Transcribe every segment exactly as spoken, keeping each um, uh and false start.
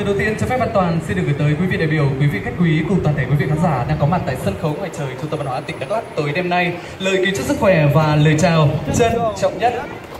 Lời đầu tiên cho phép An Toàn xin được gửi tới quý vị đại biểu, quý vị khách quý cùng toàn thể quý vị khán giả đang có mặt tại sân khấu ngoài trời Trung tâm Văn hóa tỉnh Đắk Lắk tối đêm nay. Lời kính chúc sức khỏe và lời chào trân trọng nhất.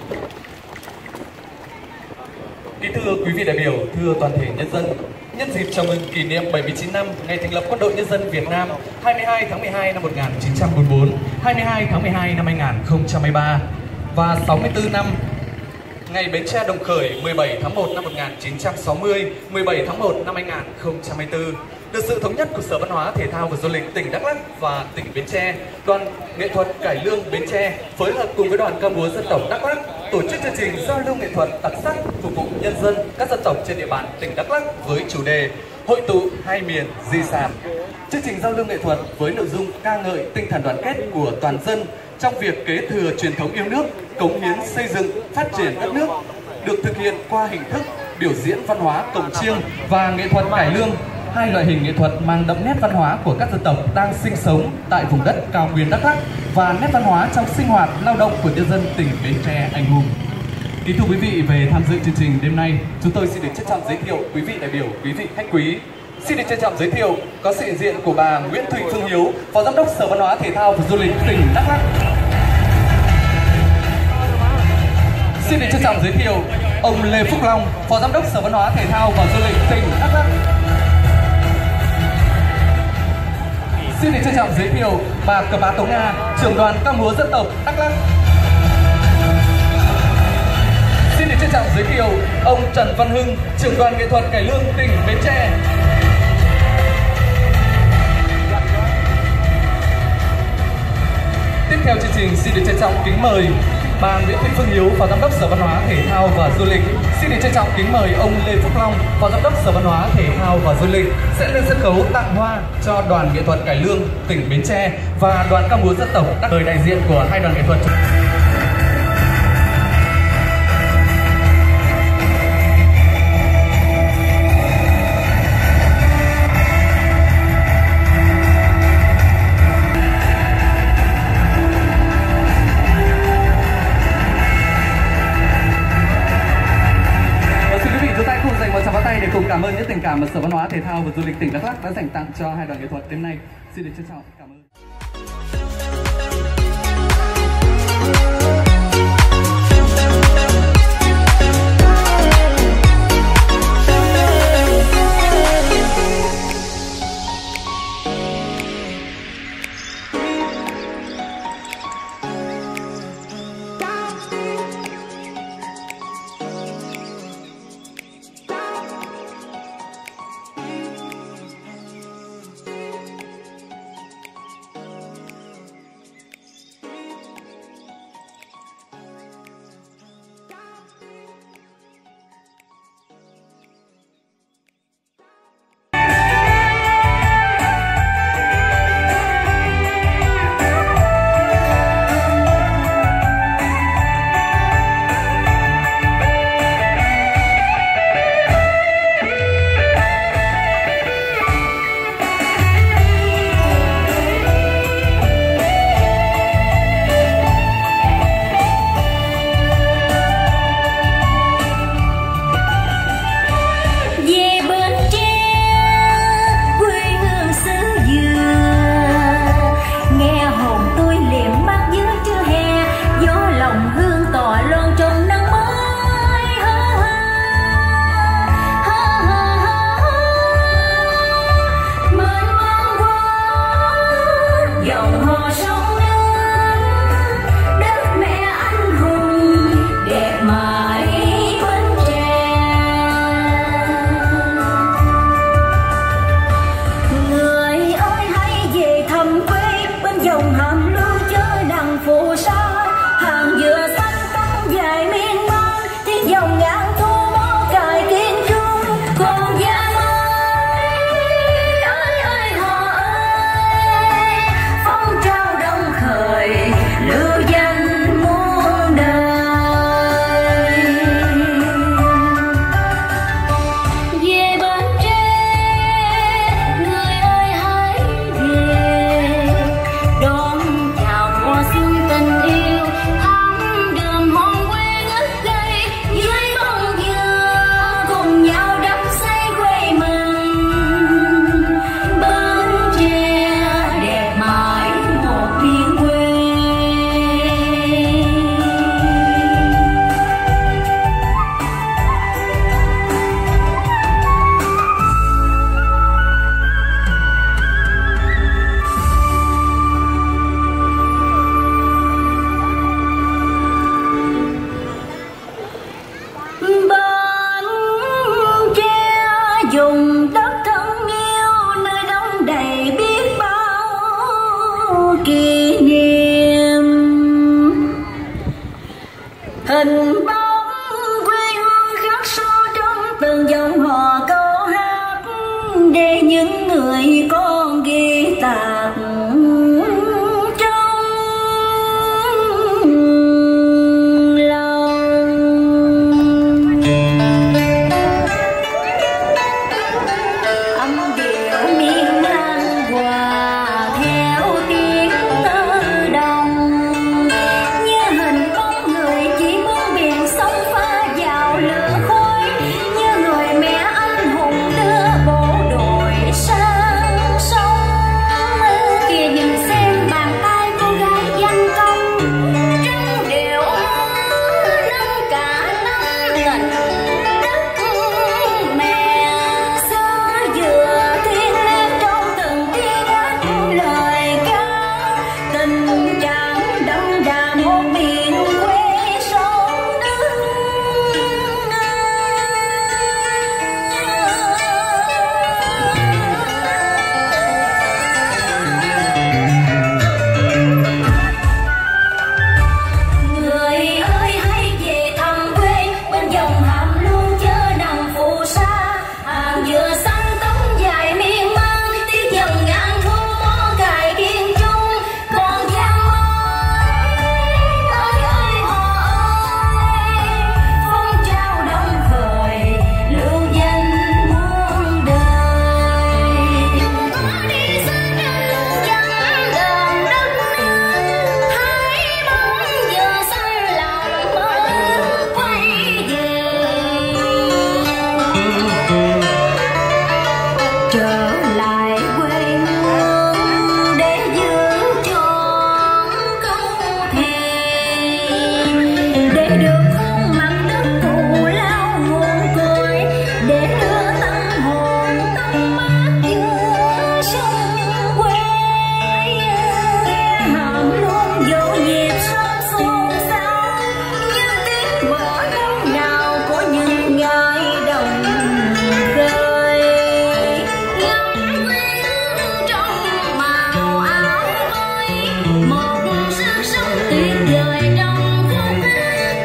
Kính thưa quý vị đại biểu, thưa toàn thể nhân dân, nhân dịp chào mừng kỷ niệm bảy mươi chín năm ngày thành lập Quân đội Nhân dân Việt Nam hai mươi hai tháng mười hai năm một nghìn chín trăm bốn mươi tư, hai mươi hai tháng mười hai năm hai nghìn không trăm hai mươi ba và sáu mươi tư năm ngày Bến Tre Đồng Khởi mười bảy tháng một năm một nghìn chín trăm sáu mươi, mười bảy tháng một năm hai nghìn không trăm hai mươi tư. Được sự thống nhất của Sở Văn hóa, Thể thao và Du lịch tỉnh Đắk Lắk và tỉnh Bến Tre, Đoàn nghệ thuật cải lương Bến Tre phối hợp cùng với Đoàn ca múa dân tộc Đắk Lắk tổ chức chương trình giao lưu nghệ thuật đặc sắc phục vụ nhân dân các dân tộc trên địa bàn tỉnh Đắk Lắk với chủ đề Hội tụ hai miền di sản. Chương trình giao lưu nghệ thuật với nội dung ca ngợi tinh thần đoàn kết của toàn dân trong việc kế thừa truyền thống yêu nước, cống hiến xây dựng, phát triển đất nước, được thực hiện qua hình thức biểu diễn văn hóa cồng chiêng và nghệ thuật cải lương, hai loại hình nghệ thuật mang đậm nét văn hóa của các dân tộc đang sinh sống tại vùng đất cao nguyên Đắk Lắk và nét văn hóa trong sinh hoạt lao động của nhân dân tỉnh Bến Tre anh hùng. Kính thưa quý vị, về tham dự chương trình đêm nay, chúng tôi xin được trân trọng giới thiệu quý vị đại biểu, quý vị khách quý. Xin được trân trọng giới thiệu có sự hiện diện của bà Nguyễn Thị Phương Hiếu, Phó Giám đốc Sở Văn hóa, Thể thao và Du lịch tỉnh Đắk Lắk. Xin được trân trọng giới thiệu ông Lê Phúc Long, Phó Giám đốc Sở Văn hóa, Thể thao và Du lịch tỉnh Đắk Lắk. Xin được trân trọng giới thiệu bà Cẩm Á Tố Nga, Trưởng đoàn ca múa dân tộc Đắk Lắk. Xin được trân trọng giới thiệu ông Trần Văn Hưng, Trưởng đoàn nghệ thuật cải lương tỉnh Bến Tre. Tiếp theo chương trình, xin được trân trọng kính mời bà Nguyễn Thị Phương Hiếu, Phó Giám đốc Sở Văn hóa, Thể thao và Du lịch. Xin được trân trọng kính mời ông Lê Phúc Long, Phó Giám đốc Sở Văn hóa, Thể thao và Du lịch sẽ lên sân khấu tặng hoa cho Đoàn nghệ thuật cải lương tỉnh Bến Tre và Đoàn ca múa dân tộc Đắk Lắk, đại diện của hai đoàn nghệ thuật. Để cùng cảm ơn những tình cảm mà Sở Văn hóa, Thể thao và Du lịch tỉnh Đắk Lắk đã dành tặng cho hai đoàn nghệ thuật đêm nay. Xin được trân trọng cảm ơn.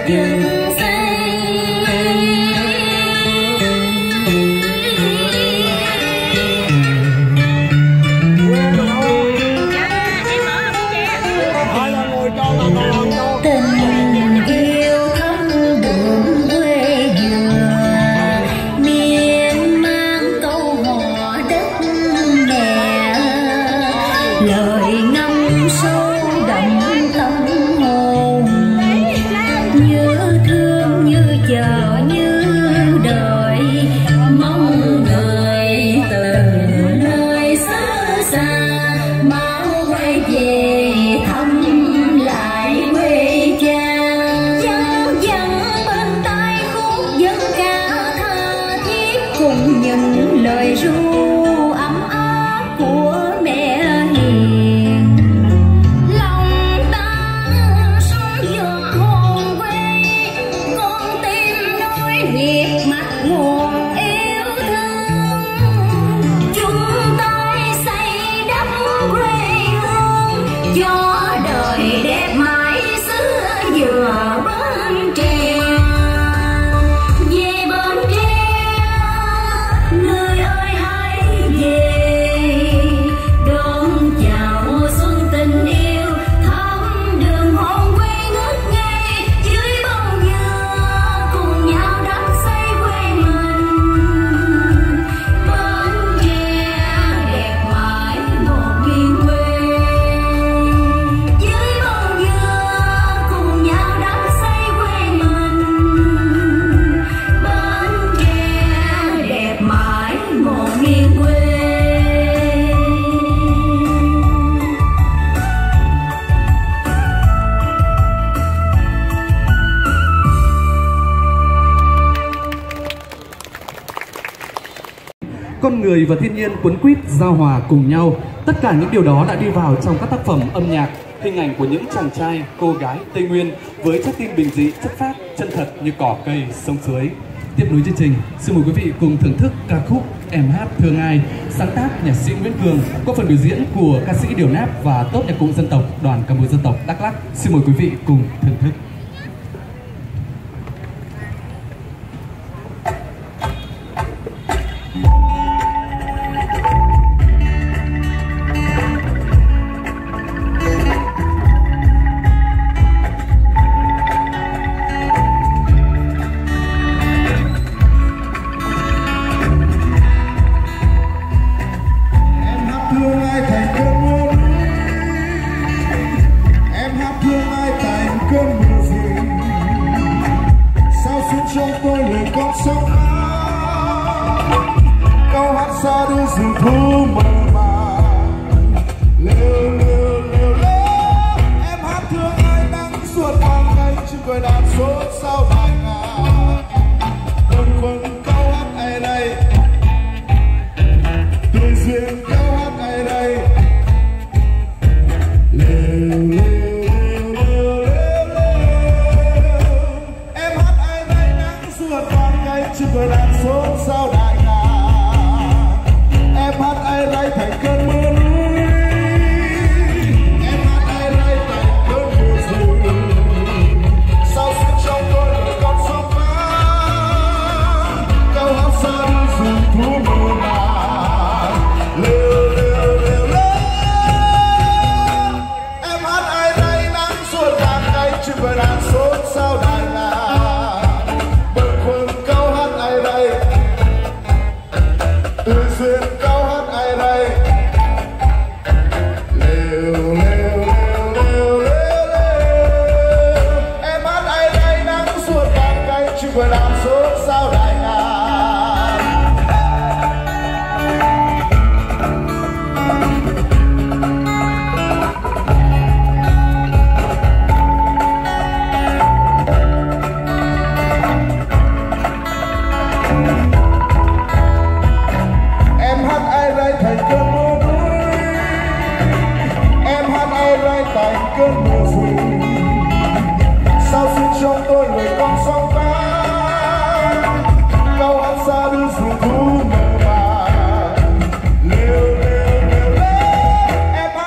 Con người và thiên nhiên quấn quýt giao hòa cùng nhau. Tất cả những điều đó đã đi vào trong các tác phẩm âm nhạc, hình ảnh của những chàng trai, cô gái Tây Nguyên với trái tim bình dị, chất phác, chân thật như cỏ cây, sông suối. Tiếp nối chương trình, xin mời quý vị cùng thưởng thức ca khúc Em Hát Thương Ai, sáng tác nhạc sĩ Nguyễn Cường, có phần biểu diễn của ca sĩ Điều Náp và tốt nhạc cụ dân tộc Đoàn ca múa dân tộc Đắk Lắk. Xin mời quý vị cùng thưởng thức.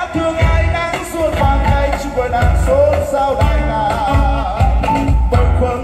Sao đại ngà bâng khuâng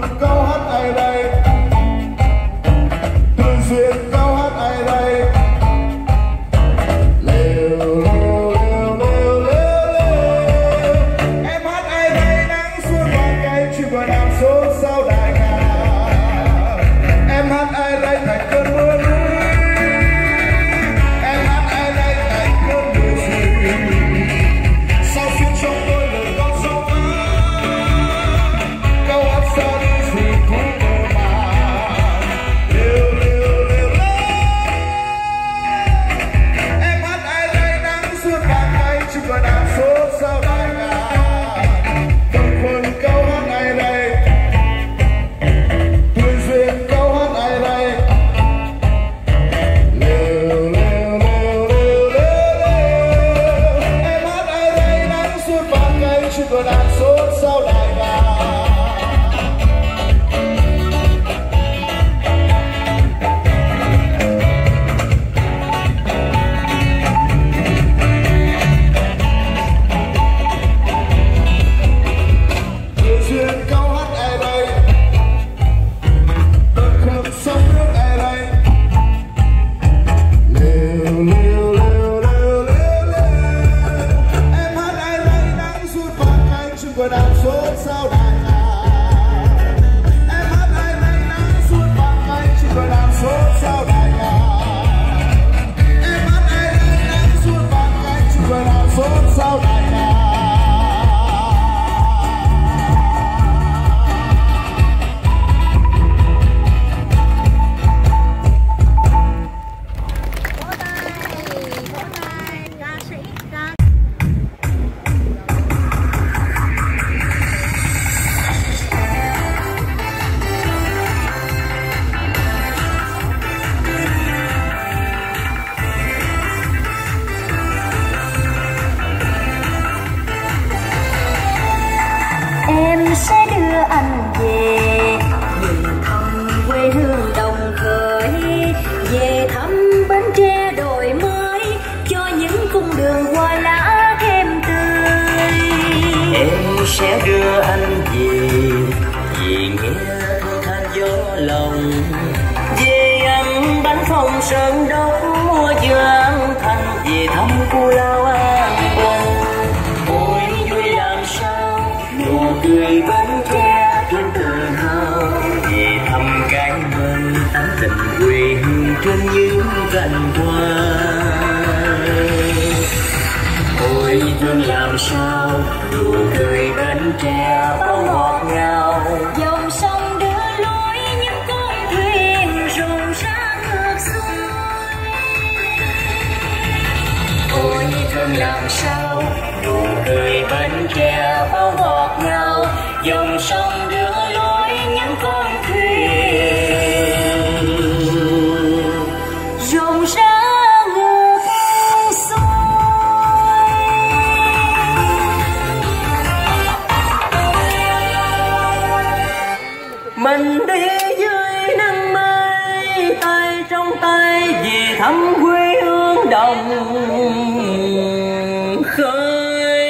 về, về thăm quê hương đồng khởi, về thăm Bến Tre đổi mới, cho những cung đường hoa lá thêm tươi. Em sẽ đưa anh về, vì nghe thơ than gió lòng, về ăn bánh phong sơn đốc mua dương thành, về thăm cô Lao An Bông. Ôi vui làm sao nụ cười Bến Tre trên tự hào, về thăm cái bên tấm tình quê hương trên những cành hoa. Ôi thương làm sao nụ cười Bến Tre bao ngọt ngào, dòng sông đưa lối những con thuyền rộn rã ngược xuôi. Ôi thương làm sao nụ cười Bến Tre bao ngọt ngào, dòng sông đưa lối những con thuyền rộn rã ngược xuôi. Mình đi dưới nắng mây, tay trong tay về thăm quê hương đồng khơi.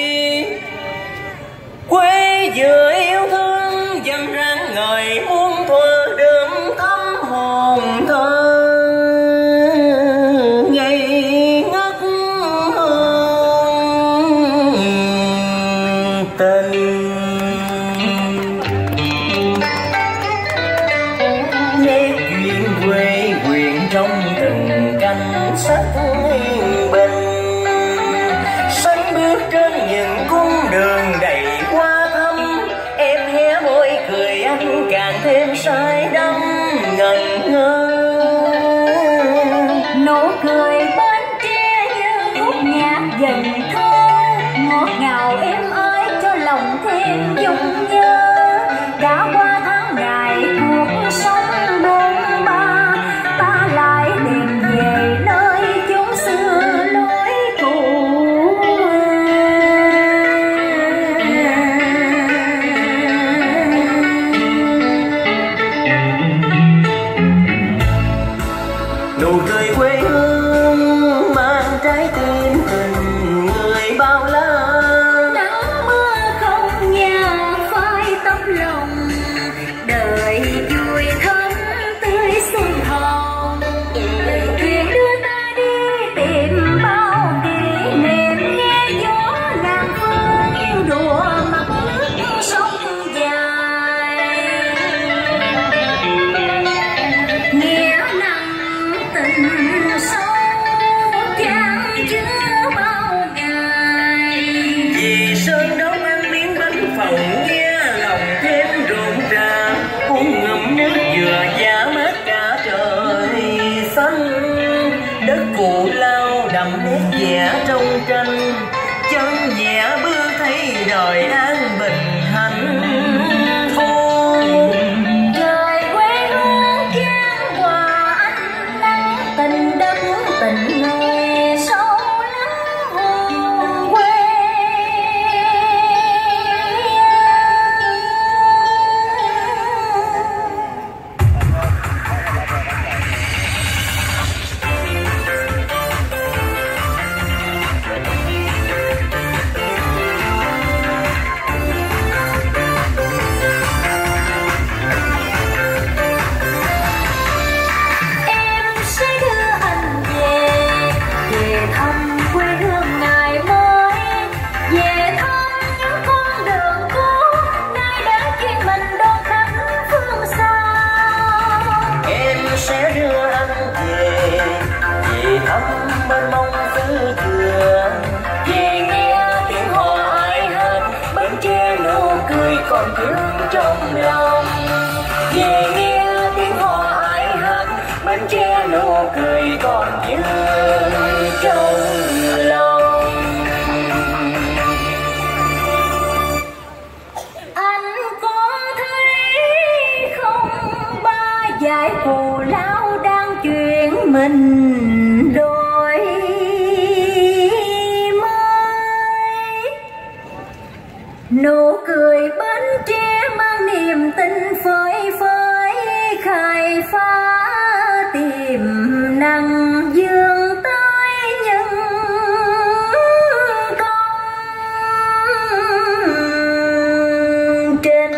Quê vừa yêu thương dần ráng ngời muôn thuở đơm thắm hồn thơ, ngây ngất hương tình. Nét duyên quê quyện trong từng canh sắc yên bình, sánh bước trên những cung đường đầy hoa thắm. Em hé môi cười anh càng thêm say đắm ngẩn ngơ. Nụ cười Bến Tre như khúc nhạc dần thơ, ngọt ngào êm ái cho lòng thêm dung nhớ. Đã qua tháng ngày cuộc sống bôn ba, ta lại tìm về nơi chốn xưa lối cũ. Nụ cười quê hương mang trái tim tình người bao la. Nắng mưa không nhà phai tấm lòng, đời vui thắm tươi xuân hồng. Thuyền đưa ta đi tìm bao kỷ niệm, nghe gió ngàn phương đùa mặt nước sông dài. Nghĩa nặng tình sâu chan chứa bao ngày. Vì sơn đón ăn miếng bánh phồng nghe lòng thêm rộn ràng, uống ngụm nước dừa giá mát cả trời xanh. Đất Cù Lao đậm nét vẽ trong tranh, chân vẽ bước thấy đời an bình hạnh phúc. Trời quê hương chan hòa ánh nắng, tình đất tình người sâu lắng hồn quê. Em sẽ đưa anh về, về thăm quê hương ngày mới, về thăm những con đường cũ nay đã chuyên mình đón khách phương xa. Em sẽ đưa anh về, về thăm mênh mông xứ dừa, về nghe tiếng hò ai hát Bến Tre nụ cười còn thương trong lòng. Về nghe tiếng hò ai hát Bến Tre nụ cười còn vương trong lòng. Anh có thấy không, ba dải Cù Lao đang chuyển mình đổi mới. Nụ cười Bến Tre mang niềm tình phơi phới khai phá tiềm năng dương tới nhân công trình.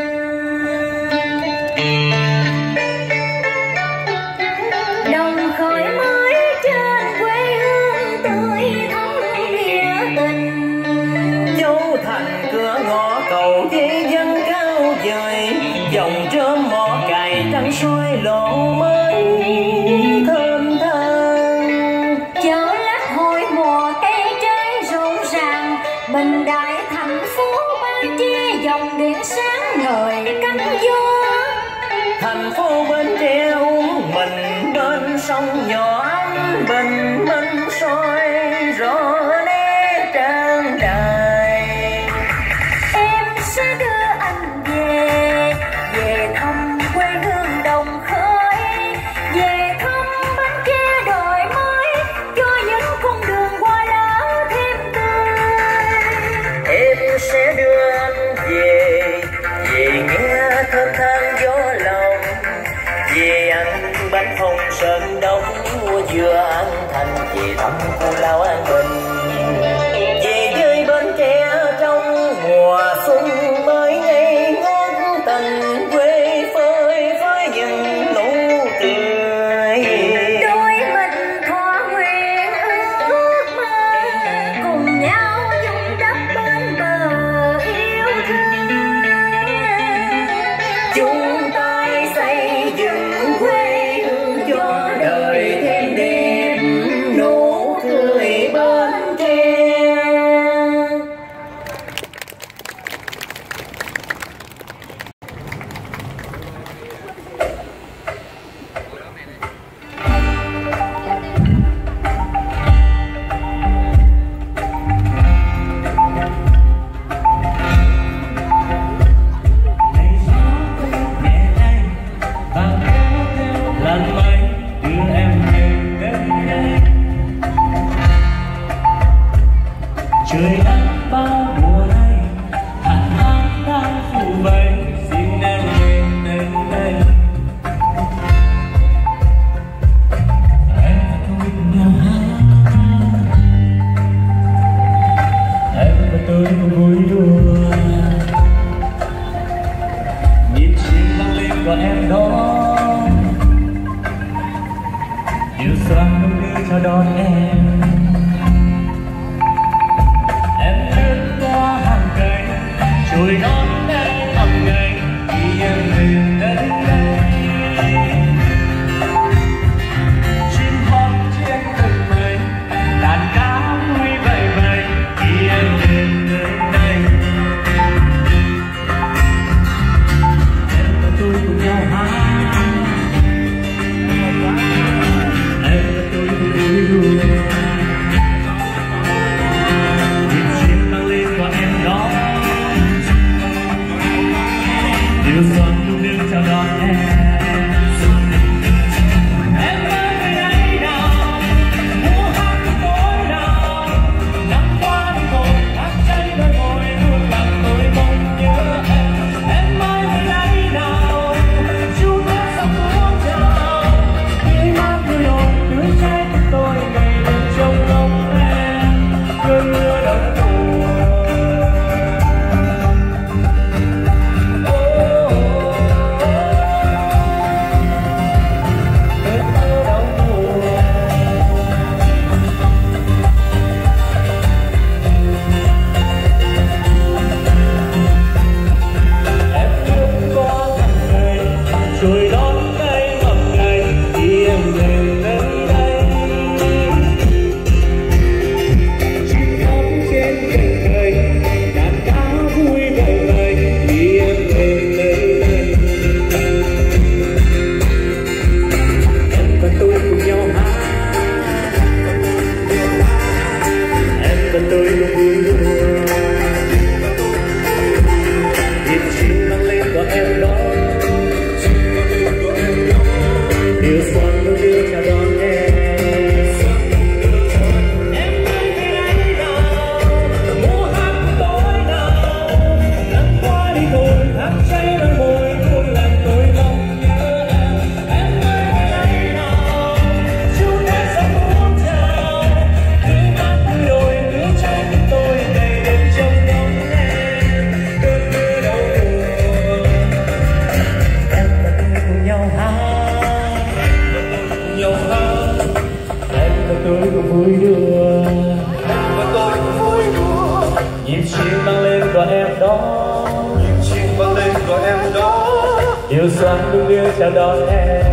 Đồng khởi mới trên quê hương tươi thắm nghĩa tình. Châu thành cửa ngõ cầu với dân cao dời, dòng trơm mỏ cày trắng soi lộ mới thơm than. Chợ lách hội mùa cây trái rộn ràng, bình đại thành phố Ba Chi dòng điện sáng ngời cánh gió. Thành phố Bến Tre uống mình bên sông nhỏ ánh bình minh soi rõ nét trang đài. Em sẽ đưa anh về, về thăm quê hương đồng khởi, về thăm Bến Tre đổi mới, cho những con đường hoa lá thêm tươi. Em sẽ đưa anh về, về nghe thơm than gió lòng, về ăn bánh phong sơn đông mua dừa ăn thành, về thăm khu lao an bình, về với Bến Tre trong mùa xuân mới ngây ngất tình quê phơi phới những nụ cười. Đôi mình thỏa nguyện ước mơ, cùng nhau dung đắp bên bờ yêu thương. Chúng ta xây dựng quê hương cho đời thêm đẹp nụ cười Bến Tre. lần mấy đưa em về đến đây. Trời nắng bao mùa nay, hạn hán đang phủ vây, xin em về đến đây. Em và tôi cùng nhau hát, em và tôi cùng vui đùa, nhìn chim lăng lên gọi em đó. Yêu xoan đông đưa chào đón em, em lướt qua hàng Chiều xuân đung đưa chào đón em.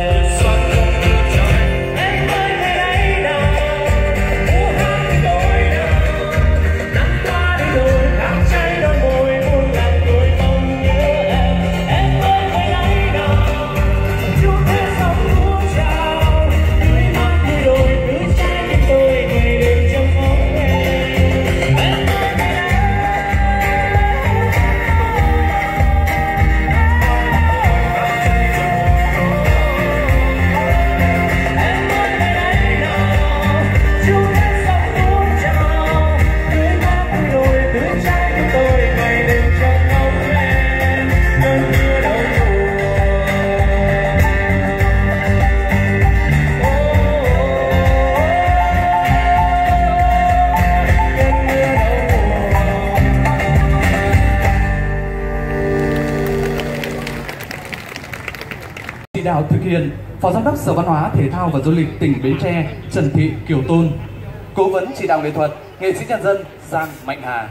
Chỉ đạo thực hiện, Phó Giám đốc Sở Văn hóa, Thể thao và Du lịch tỉnh Bến Tre Trần Thị Kiều Tôn. Cố vấn chỉ đạo nghệ thuật, nghệ sĩ nhân dân Giang Mạnh Hà.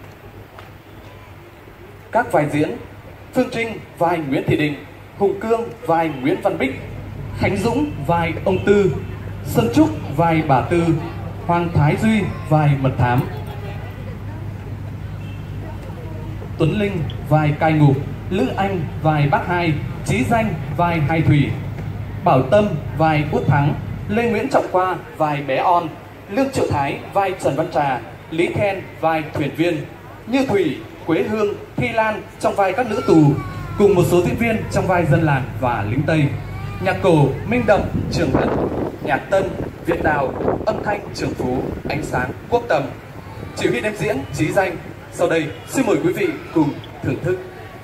Các vai diễn: Phương Trinh vai Nguyễn Thị Định, Hùng Cương vai Nguyễn Văn Bích, Khánh Dũng vai ông Tư, Xuân Trúc vai bà Tư, Hoàng Thái Duy vai mật thám, Tuấn Linh vai cai ngục, Lữ Anh vai bác hai, Chí Danh vai Hai Thủy, Bảo Tâm vai Út Thắng, Lê Nguyễn Trọng Khoa vai bé On, Lương Triệu Thái vai Trần Văn Trà, Lý Then vai thuyền viên, Như Thủy, Quế Hương, Thi Lan trong vai các nữ tù, cùng một số diễn viên trong vai dân làng và lính Tây. Nhạc cổ Minh Đậm, Trường Hận, nhạc tân Việt Đào, âm thanh Trường Phú, ánh sáng Quốc Tầm. Chỉ huy đêm diễn Chí Danh. Sau đây xin mời quý vị cùng thưởng thức.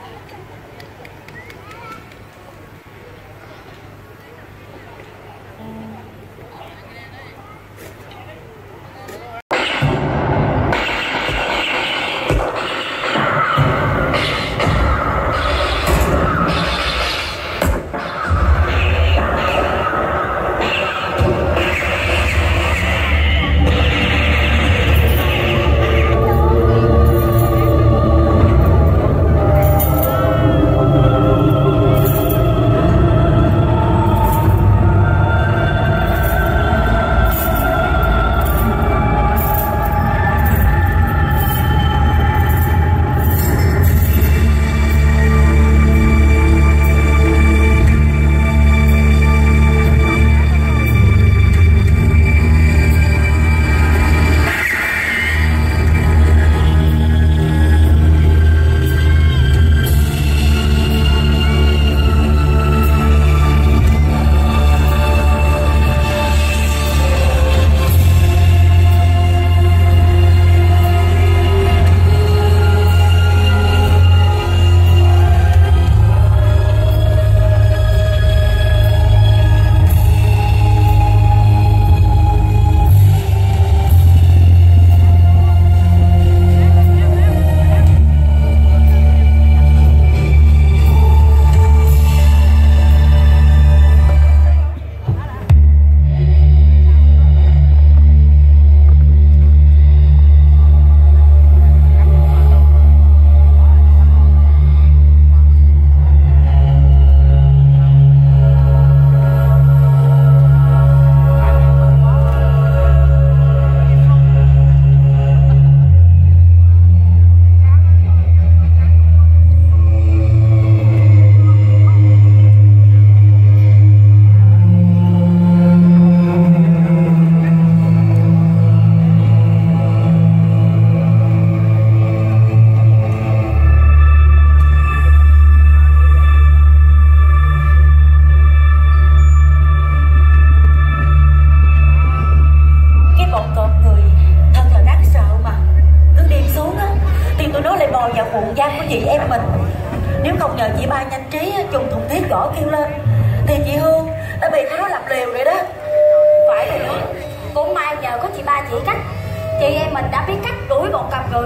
Chị em mình đã biết cách đuổi một cặp người.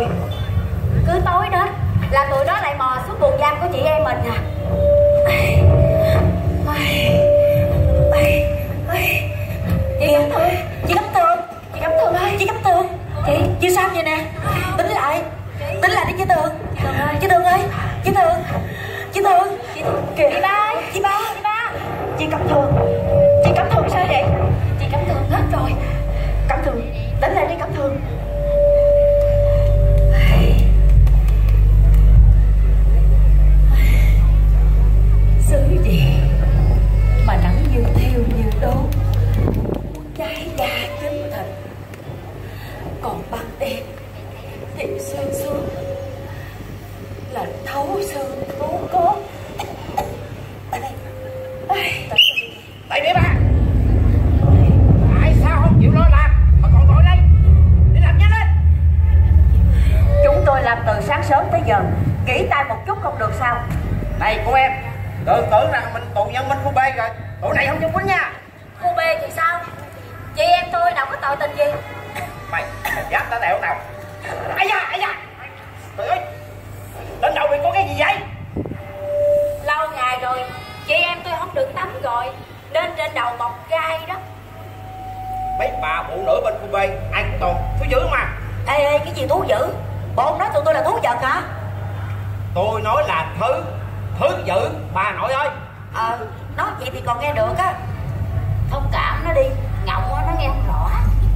Cứ tối đến là tụi đó lại mò xuống buồng giam của chị em mình à. Chị Cẩm Tường, chị Cẩm Tường, chị Cẩm Tường ơi, chị Cẩm Tường. Chị, chị sao vậy nè? Tính lại, tính lại đi chị Tường. Chị Tường ơi, chị Tường, chị Tường, Kìa chị ba, chị ba, chị ba. Chị Cẩm Thường, chị Cẩm Thường sao vậy? Chị Cẩm Thường hết rồi. Cẩm Thường, đến đây đi Cẩm Thường. Xứ gì mà nắng như thiêu như đốt, cháy da chân thịt, còn ban đêm thì sương sương lạnh thấu xương thấu cốt. Tại đi ba, tại sao không chịu lo làm mà còn ngồi đây? Đi làm nhanh lên. Chúng tôi làm từ sáng sớm tới giờ, kỹ tay một chút không được sao? Này cô em, đừng tưởng rằng mình tù nhân bên khu B rồi, tụi này không chung quýnh nha. Khu B thì sao? Chị em tôi đâu có tội tình gì. Mày, mày dám tao đẹo tao. Ây da, ây da. Trời ơi, lên đầu mày có cái gì vậy? Lâu ngày rồi, chị em tôi không được tắm rồi, nên trên đầu mọc gai đó. Mấy bà phụ nữ bên khu B ai cũng toàn thú dữ mà. Ê, ê, cái gì thú dữ? Bộ nói tụi tôi là thú vật hả? Tôi nói là thứ, thứ dữ bà nội ơi. Ờ, nói vậy thì còn nghe được á. Thông cảm nó đi, ngọng nó nghe không rõ.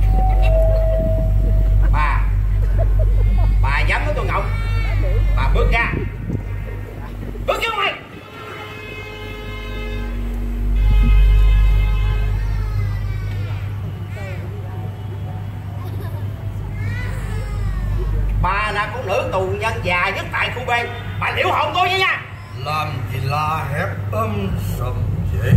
Bà, bà dám nói tôi ngọng, bà bước ra. Bước vô mày. Bà là con nữ tù nhân già nhất tại khu B, bà liễu hồn tôi nha. Làm gì la hét âm sầm vậy?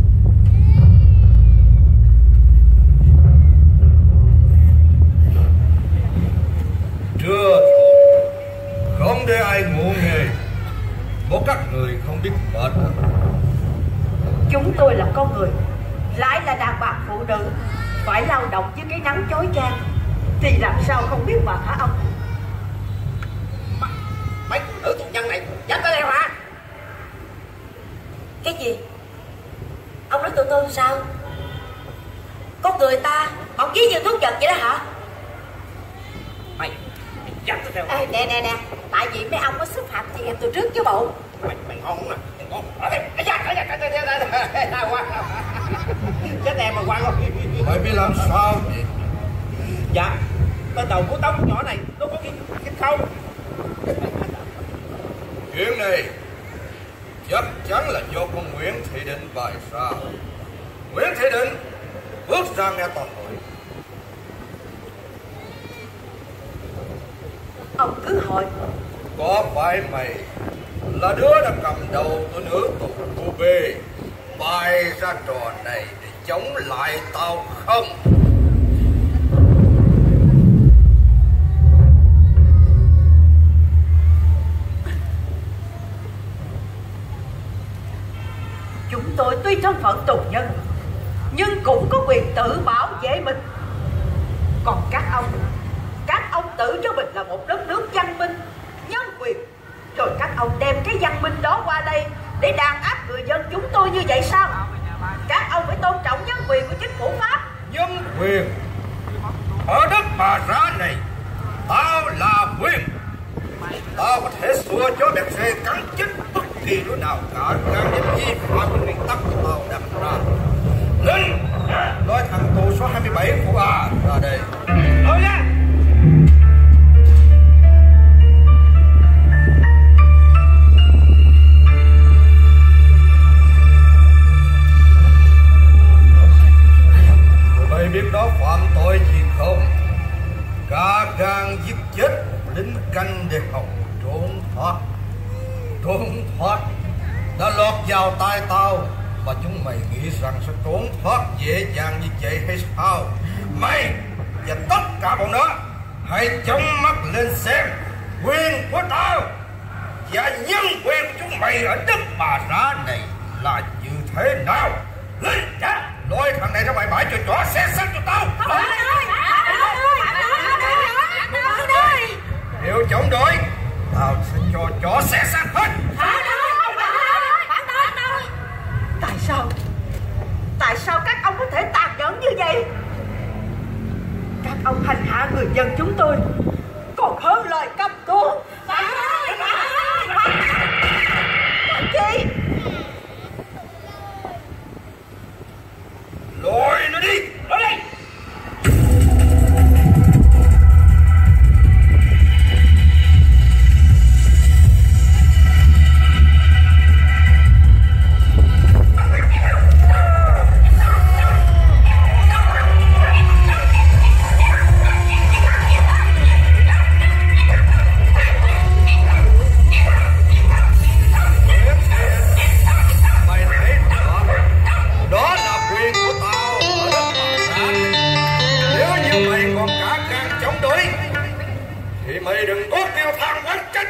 Chưa không để ai ngủ nghề, một các người không biết mệt. Chúng tôi là con người, lại là đàn bà phụ nữ, phải lao động với cái nắng chói chang, thì làm sao không biết mệt hả ông? Mấy nữ tù nhân này dám tới đây hả? Cái gì? Ông nói tụi tôi sao? Con người ta bỗng chí như thuốc vật vậy đó hả? Mày, mày dám tới đây hả? Ê, nè nè nè, tại vì mấy ông có xúc phạm chị em tôi trước chứ bộ. Mày, mày ngon nè, mày ngon. Ở đây, ở đây, ở đây, ở đây, ở đây, ở đây, chết em mà quăng không? Mày biết làm sao vậy? Dạ, tên đầu của tóc nhỏ này nó có cái cái khâu. Chuyện này chắc chắn là do con Nguyễn Thị Định bày ra. Nguyễn Thị Định bước ra nghe toàn hội. Ông cứ hỏi. Có phải mày là đứa đã cầm đầu tụi nữ tù khu B bày ra trò này để chống lại tao không? Chúng tôi tuy thân phận tù nhân, nhưng cũng có quyền tự bảo vệ mình. Còn các ông, các ông tự cho mình là một đất nước văn minh, nhân quyền, rồi các ông đem cái văn minh đó qua đây để đàn áp người dân chúng tôi như vậy sao? Các ông phải tôn trọng nhân quyền của chính phủ Pháp. Nhân quyền ở đất Bà Rá này, tao là quyền. Tao có thể xua cho bẹp xe cắn chết bất kỳ đứa nào cả đang những vi phạm nguyên tắc của tao đặt ra. Linh, nói thằng tù số hai mươi bảy của bà ra đây. Nói ra. Mày biết đó phạm tội gì không? Cả gan giết chết lính canh để hòng trốn thoát. Trốn thoát đã lọt vào tay tao, mà chúng mày nghĩ rằng sẽ trốn thoát dễ dàng như vậy hay sao? Mày và tất cả bọn nó hãy chống mắt lên xem quyền của tao và nhân quyền của chúng mày ở đất Bà Rá này là như thế nào. Lên trả lôi thằng này ra ngoài bãi cho chó xé xác cho tao. Nếu chống đối, tao sẽ cho chó xé xác hết. Tại sao? Tại sao các ông có thể tàn nhẫn như vậy? Các ông hành hạ người dân chúng tôi còn hơn lời căm thù. Thậm chí thì mày đừng có kêu thang quán chết.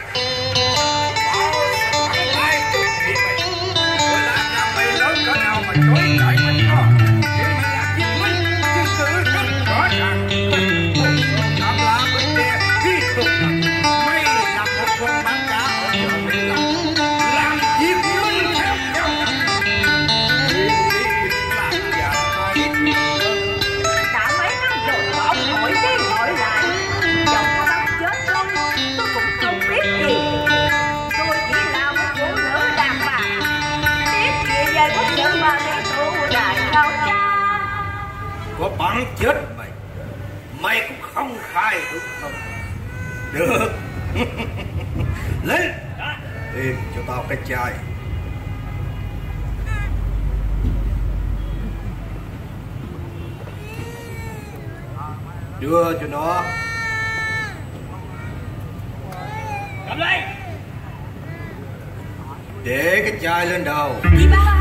Ai tự nghĩ mày. Tôi làm ra mày lớn cỡ nào mà chối cãi mình đó. Thì mày làm giết mình, chứ sự rất rõ ràng. Mình một số làm lá vấn đề ghi tục rằng mày là một con bán cá ở chợ Mỹ Lộc. Làm giết mình theo theo thằng. Thì làm giả mày. Đã mấy năm rồi mà ông hỏi đi hỏi lại. Dòng có bắn chết tôi, tôi cũng không biết gì. Tôi chỉ là một phụ nữ đàn bà. Tiếp chuyện về quốc sự mà để tụ đại cao cha. Có bắn chết mày, mày cũng không khai được không? Được. Lên, tìm cho tao cái chai. Đưa cho nó. Cầm lấy. Để cái chai lên đầu. Chị ba.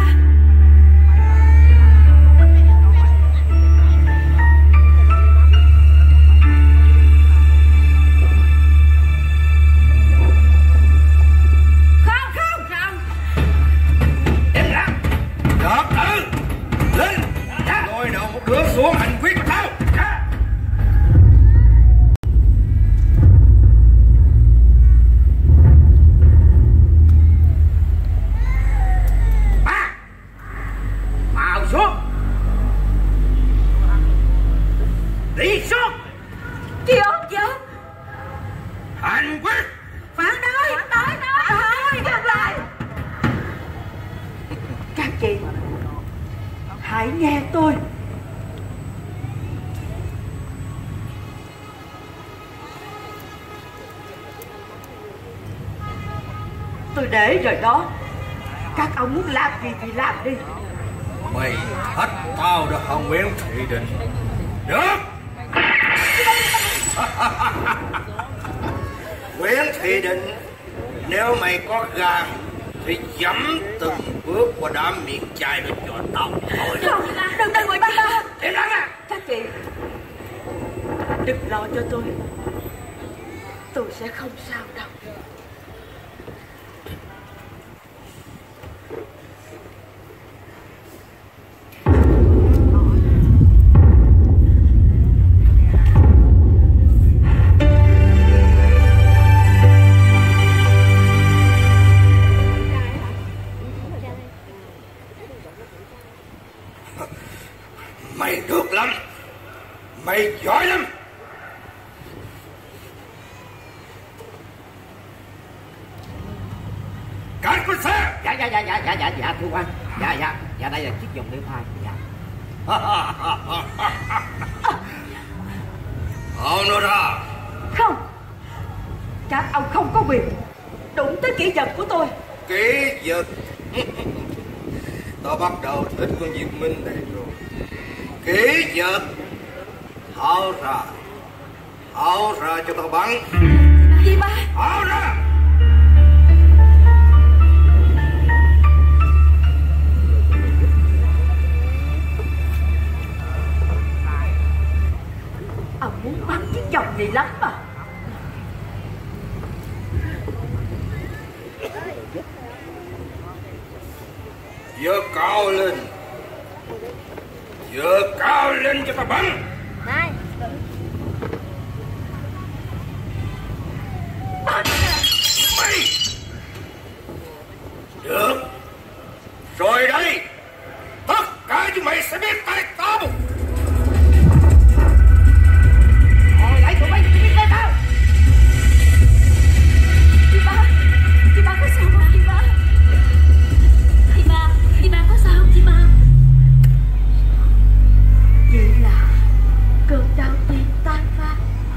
Không, không, không. Im lặng. Được, ừ. Lên. Lôi đầu một đứa xuống hành quyết của tao. Đi xuống. Chịu, chịu. Hành quyết. Phản đối. Phản đối, phản đối. Dừng lại. Các chị, hãy nghe tôi. Tôi để rồi đó. Các ông muốn làm gì thì làm đi. Mày thách tao đó hả Nguyễn Thị Định? Được. Nguyễn Thị Định, nếu mày có gan thì dẫm từng bước qua đám miệng chai đó cho tao thôi. Không, đừng đừng gọi ba. Im lặng à. Các chị, đừng lo cho tôi. Tôi sẽ không sao đâu. Mày được lắm. Mày giỏi lắm. Cản con xe. Dạ dạ dạ dạ dạ dạ dạ thưa quan. Dạ dạ dạ đây là chiếc vòng đeo thai. Dạ. Thao nó ra. Không. Các ông không có quyền đụng tới kỷ vật của tôi. Kỷ vật. Tao bắt đầu thích con Diệp Minh này rồi. Kỷ vật. Tháo ra. Tháo ra cho tao bắn. Chị ba. Tháo ra. Ông muốn bắn chiếc vòng này lắm mà. Giơ cao lên. Giơ cao lên cho tao bắn. Này. Mày. Được. Rồi đây. Tất cả chúng mày sẽ biết tại tao. Hồi nãy tụi bay chỉ biết tay tao. Chị ba. Chị ba có sao không chị ba? Chị ba. Chị ba có sao không chị ba? Chỉ là cơn đau tim tan phát.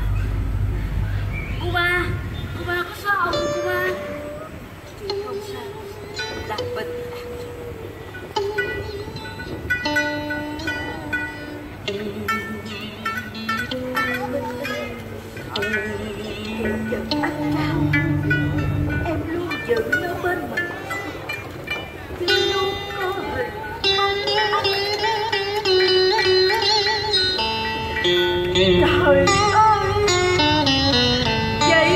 Cô ba. Cô ba có sao không cô ba? Chị không sao. Đang bình giận anh cao. Em luôn giữ nó bên mình. Luôn có hình anh anh. Trời ơi. Vậy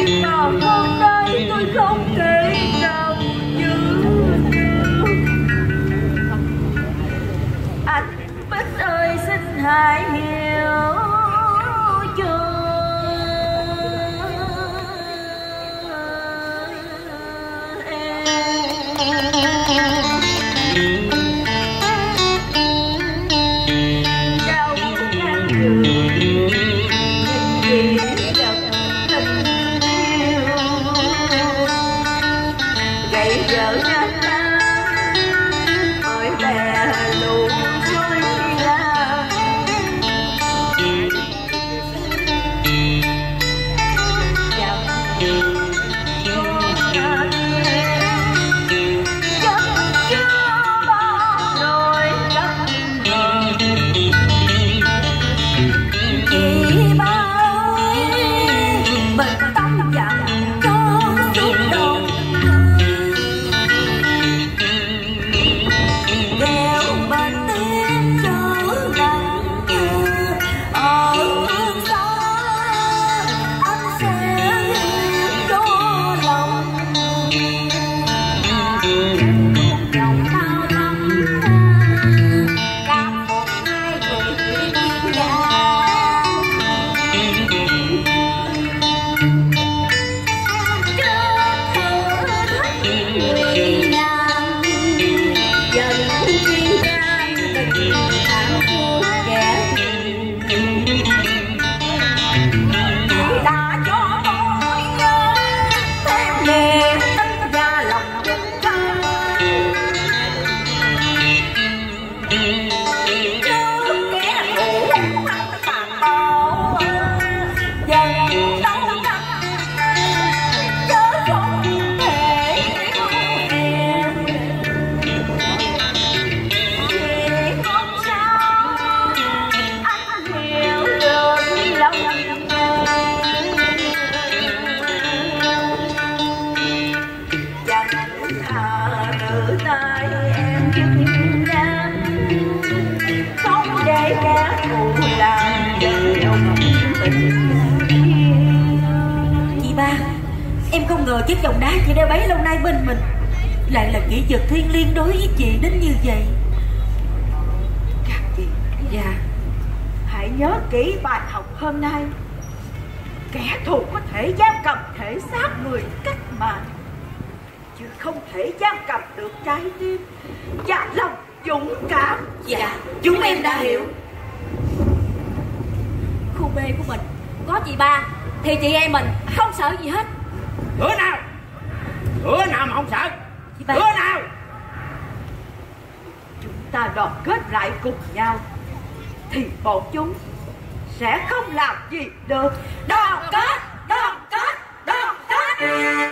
Em không ngờ chiếc vòng đá chị đeo bấy lâu nay bên mình lại là kỷ vật thiêng liêng đối với chị đến như vậy. Các chị, dạ, hãy nhớ kỹ bài học hôm nay. Kẻ thù có thể giam cầm thể xác người cách mạng, chứ không thể giam cầm được trái tim và lòng dũng cảm. Dạ, chúng em đã hiểu. Khu B của mình có chị ba thì chị em mình không sợ gì hết. Hứa nào? Hứa nào mà không sợ? Hứa nào? Chúng ta đoàn kết lại cùng nhau thì bọn chúng sẽ không làm gì được. Đoàn kết, đoàn kết, đoàn kết.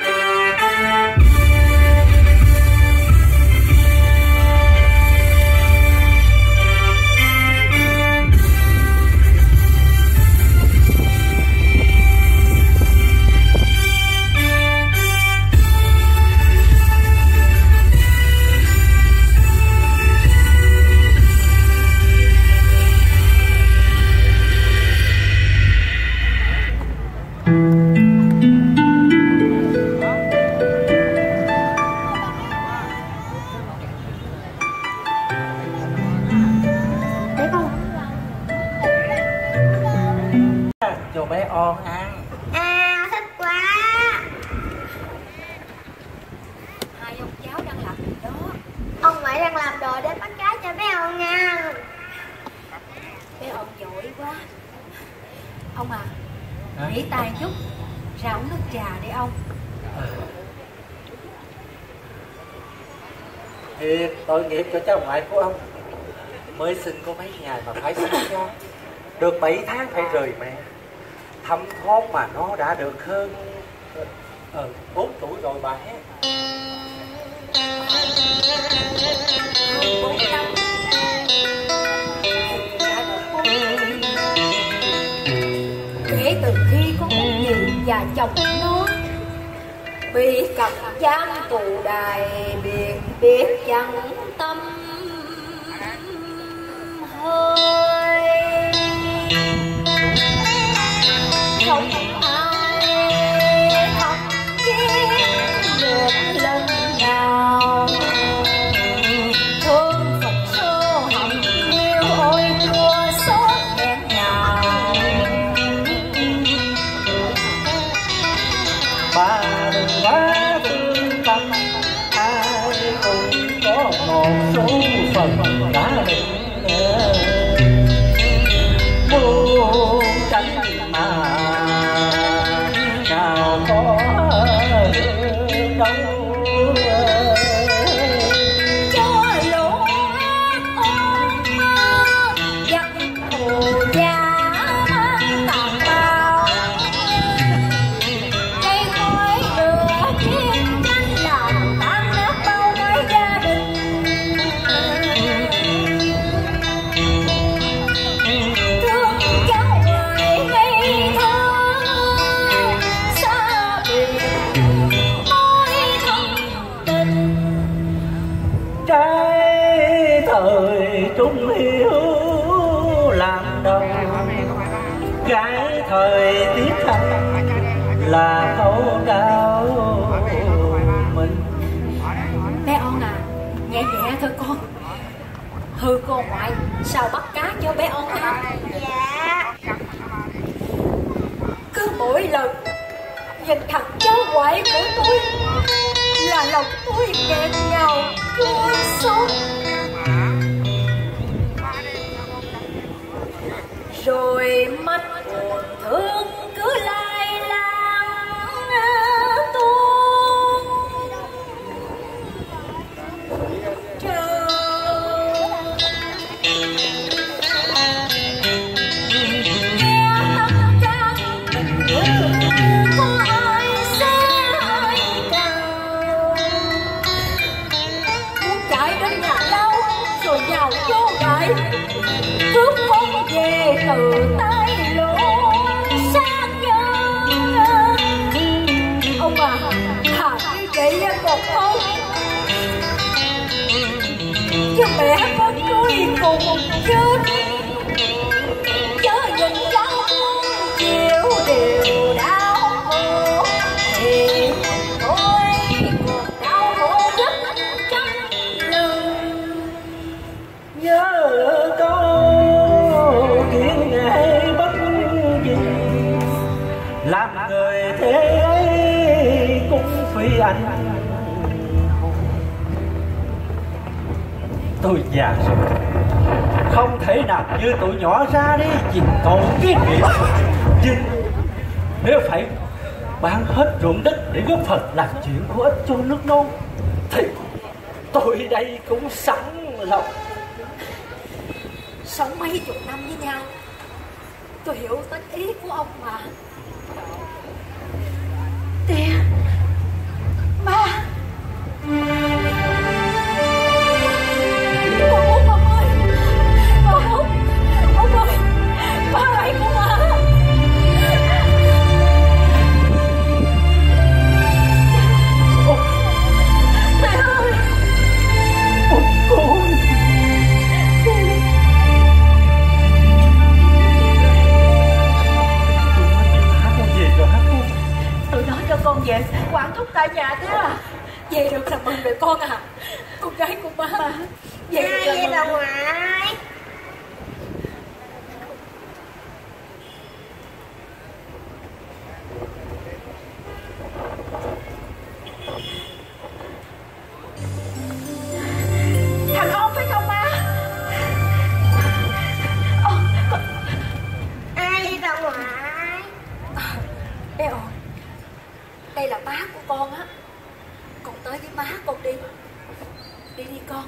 Cho bé On ăn. À, thích quá. Hai ông cháu đang làm gì đó? Ông ngoại đang làm đồ để bắt cá cho bé On ăn. Bé On giỏi quá. Ông à, Hả? nghỉ tay chút, ra uống nước trà để ông. Thiệt tội nghiệp cho cháu ngoại của ông. Mới sinh có mấy ngày mà phải sinh ra. Được bảy tháng phải rời mẹ. Thấm thốt mà nó đã được hơn ờ, bốn tuổi rồi bà hết. Bốn năm. Kể từ khi có một dì và chồng nó bị cầm giam tù đài, biệt biệt chẳng tâm hơi. Không ai thậm chí được lần nào thương Phật số hận yêu ôi chua xót nghẹn ngào. Bà đừng quá thương tâm, ai cũng có một số phận đã định buông tránh mà nào có đâu. Cho lũ ôm giặc thù gia tàn bạo, cây khói lửa chiến tranh làm tan nát bao mái gia đình. Thương cháu ngoại ngây thơ xa biệt ôi thân tình. Trái thời trung hiếu làm đầu, gái thời tiết thanh là khâu cao mình. Bé On à, nhẹ nhẹ thôi con. Hư cô ngoại sao bắt cá cho bé On ăn? Dạ. Cứ mỗi lần nhìn thằng cháu ngoại của tôi là lòng tôi nghẹn ngào chua xót. Rồi mắt buồn thương cứ lai lang tuôn. Chờ nghe tâm trang có ai sẽ ai cao. Muốn chạy đến nhà lâu rồi vào vô gãi, cướp con về từ tay lỗ sang nhân. Ông à, thà như vậy còn hơn, chứ mẹ có nuôi cùng chết. Chớ nhìn cháu chịu điều đau khổ thì người thế ấy cũng phi anh. Tôi già rồi, không thể nào như tụi nhỏ ra đi chỉ còn cái nghiệp. Nhưng nếu phải bán hết ruộng đất để góp phần làm chuyện có ích cho nước non thì tôi đây cũng sẵn lòng. Sống mấy chục năm với nhau, tôi hiểu tất ý của ông mà. Tè, ba, con Út ông ơi, con Út, ông ơi, ba lại con à. Tè ơi, Út con. Tôi nói cho con về quản thúc tại nhà thế à? Về được là mừng rồi con à. Con gái của ba, ba. Về được là mừng. Bà ngoại. Thằng ông phải không ba? Ồ, con... Ai đi bà ngoại? À, bé ơi, đây là má của con á. Con tới với má con đi. Đi đi con.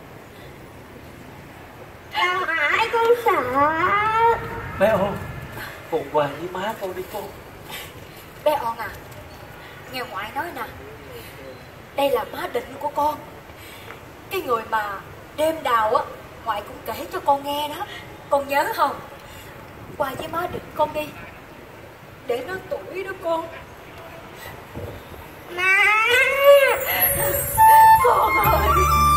Bà ngoại con sợ. Bé ơi, cùng qua với má con đi con. Bé On à, nghe ngoại nói nè, đây là má Định của con. Cái người mà đêm đào á, ngoại cũng kể cho con nghe đó. Con nhớ không? Qua với má Định con đi, để nó tuổi đó con. Má. Con ơi.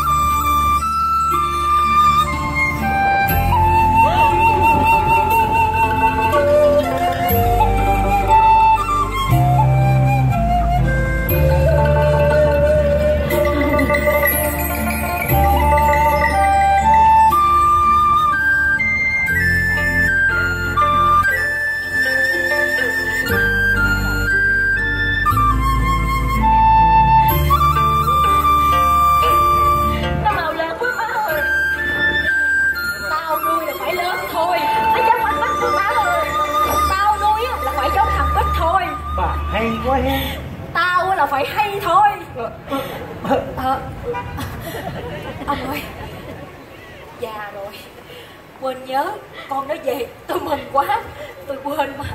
Hay quá he. Tao là phải hay thôi. À, ông ơi, già rồi, quên nhớ con nó về. Tôi mừng quá, tôi quên mà.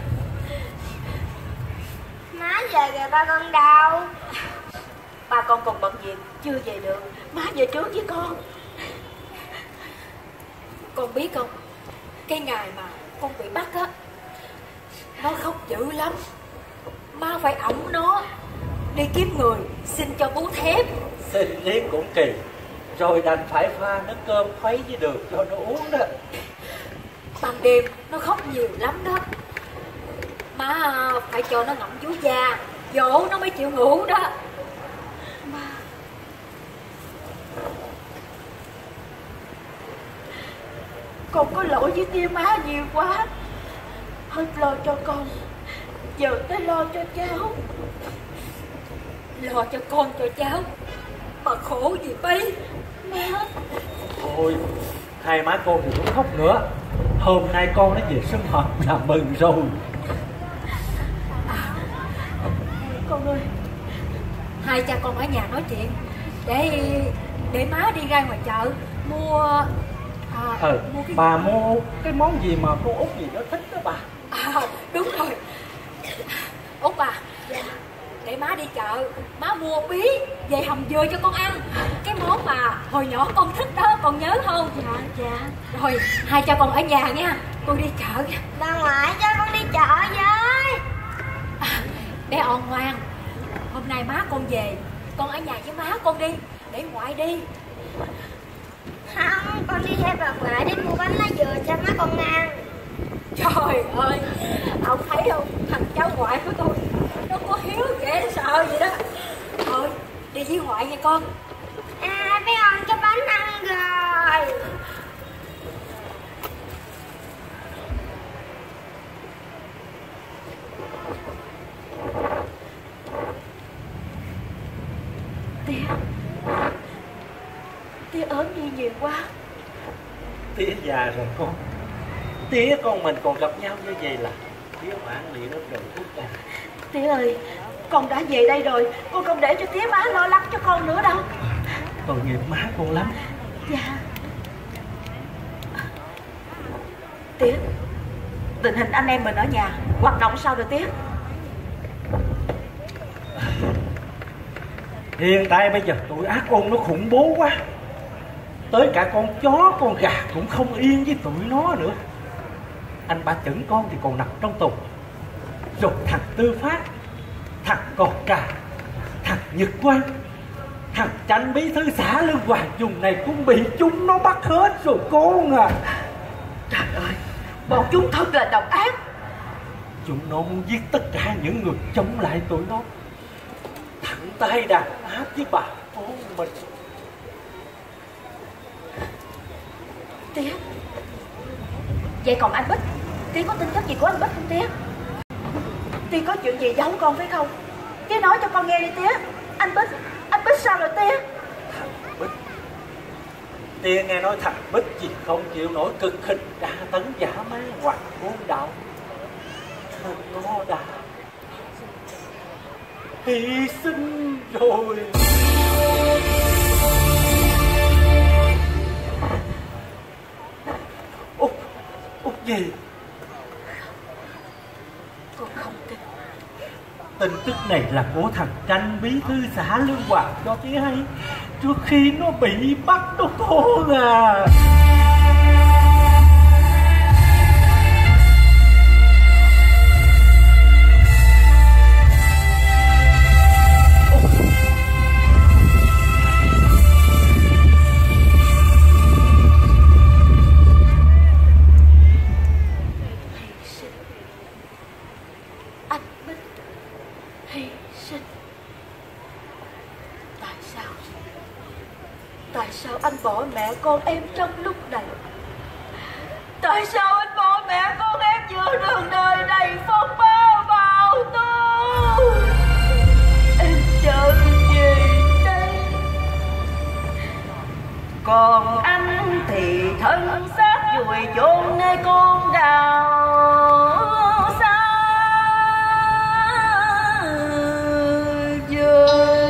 Má về rồi ba con đâu? Ba con còn bận việc chưa về được. Má về trước với con. Con biết không, cái ngày mà con bị bắt á, nó khóc dữ lắm. Má phải ẵm nó đi kiếm người xin cho bú thép. Xin liếc cũng kỳ, rồi đành phải pha nước cơm khuấy với đường cho nó uống đó. Ban đêm nó khóc nhiều lắm đó. Má phải cho nó ngậm vú già, dỗ nó mới chịu ngủ đó. Má, con có lỗi với tia má nhiều quá. Hết lo cho con, giờ tới lo cho cháu. Lo cho con cho cháu mà khổ gì bấy. Má. Thôi, hai má con thì cũng khóc nữa. Hôm nay con nó về sum họp là mừng rồi. À, con ơi, hai cha con ở nhà nói chuyện để để má đi ra ngoài chợ mua. À, Ờ, mua cái bà mua cái món gì mà cô Út gì đó thích đó bà. À, đúng rồi. Út à, để má đi chợ, má mua bí về hầm dừa cho con ăn. Cái món mà hồi nhỏ con thích đó, con nhớ không? dạ dạ. Rồi, hai cha con ở nhà nha, tôi đi chợ nha. Bà ngoại cho con đi chợ với. À, bé On ngoan, hôm nay má con về, con ở nhà với má con đi, để ngoại đi. Không, con đi theo bà ngoại đi mua bánh lá dừa cho má con ăn. Trời ơi, ông thấy không, thằng cháu ngoại của tôi nó có hiếu dễ sợ vậy đó. Thôi, đi với ngoại nha con. À, bé On cho bánh ăn rồi. ốm đi nhiều quá. Tía già rồi con. Tía con mình còn gặp nhau như vậy là tía hoảng liệt lắm rồi thuốc ra. Tía ơi, con đã về đây rồi, con không để cho tía má lo lắng cho con nữa đâu. Tội nghiệp má con lắm. Dạ. Tía, tình hình anh em mình ở nhà hoạt động sao rồi tía? Hiện tại bây giờ tụi ác ôn nó khủng bố quá. Tới cả con chó con gà cũng không yên với tụi nó nữa. Anh ba chẩn con thì còn nằm trong tù. Rồi thằng Tư Phát, thằng Cọt Cà, thằng Nhật Quang, thằng Chanh bí thư xã Lương Hoàng vùng này cũng bị chúng nó bắt hết rồi con à. Trời ơi, bọn chúng thật là độc ác. Chúng nó muốn giết tất cả những người chống lại tụi nó, thẳng tay đàn áp với bà con mình. Tía, vậy còn anh Bích, tía có tin tức gì của anh Bích không tía? Tía có chuyện gì giấu con phải không? Tía nói cho con nghe đi tía. Anh Bích, anh Bích sao rồi tía? Thằng Bích, tía nghe nói thằng Bích gì không chịu nổi cực hình tra tấn dã man hoặc cuốn đạo. Nó đã hy sinh rồi. Út, Út gì? Con không tin. Tin tức này là của thằng Tranh bí thư xã Lương Hoàng cho tía hay trước khi nó bị bắt đó con à. Tại sao anh bỏ mẹ con em trong lúc này? Tại sao anh bỏ mẹ con em giữa đường đời đầy phong ba bão tố? Em trở về đây, còn anh thì thân xác vùi chôn nơi con đào xa vời.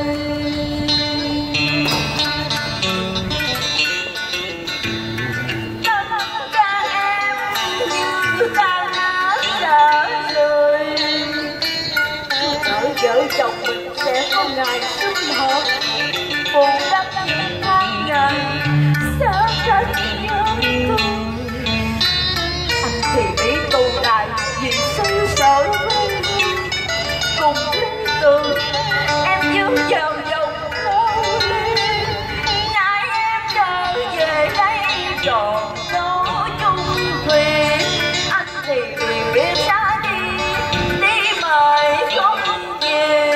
Vợ chồng mình sẽ có ngày sum họp, bù đắp những tháng ngày xa cách nhớ thương. Anh thì bị tù lại vì xoay sở cùng lý tưởng, em dướng vào dòng lao ly. Nãy em trở về đây trọn gió chung thuyền, anh thì vì biết xa đi, đi mời không về.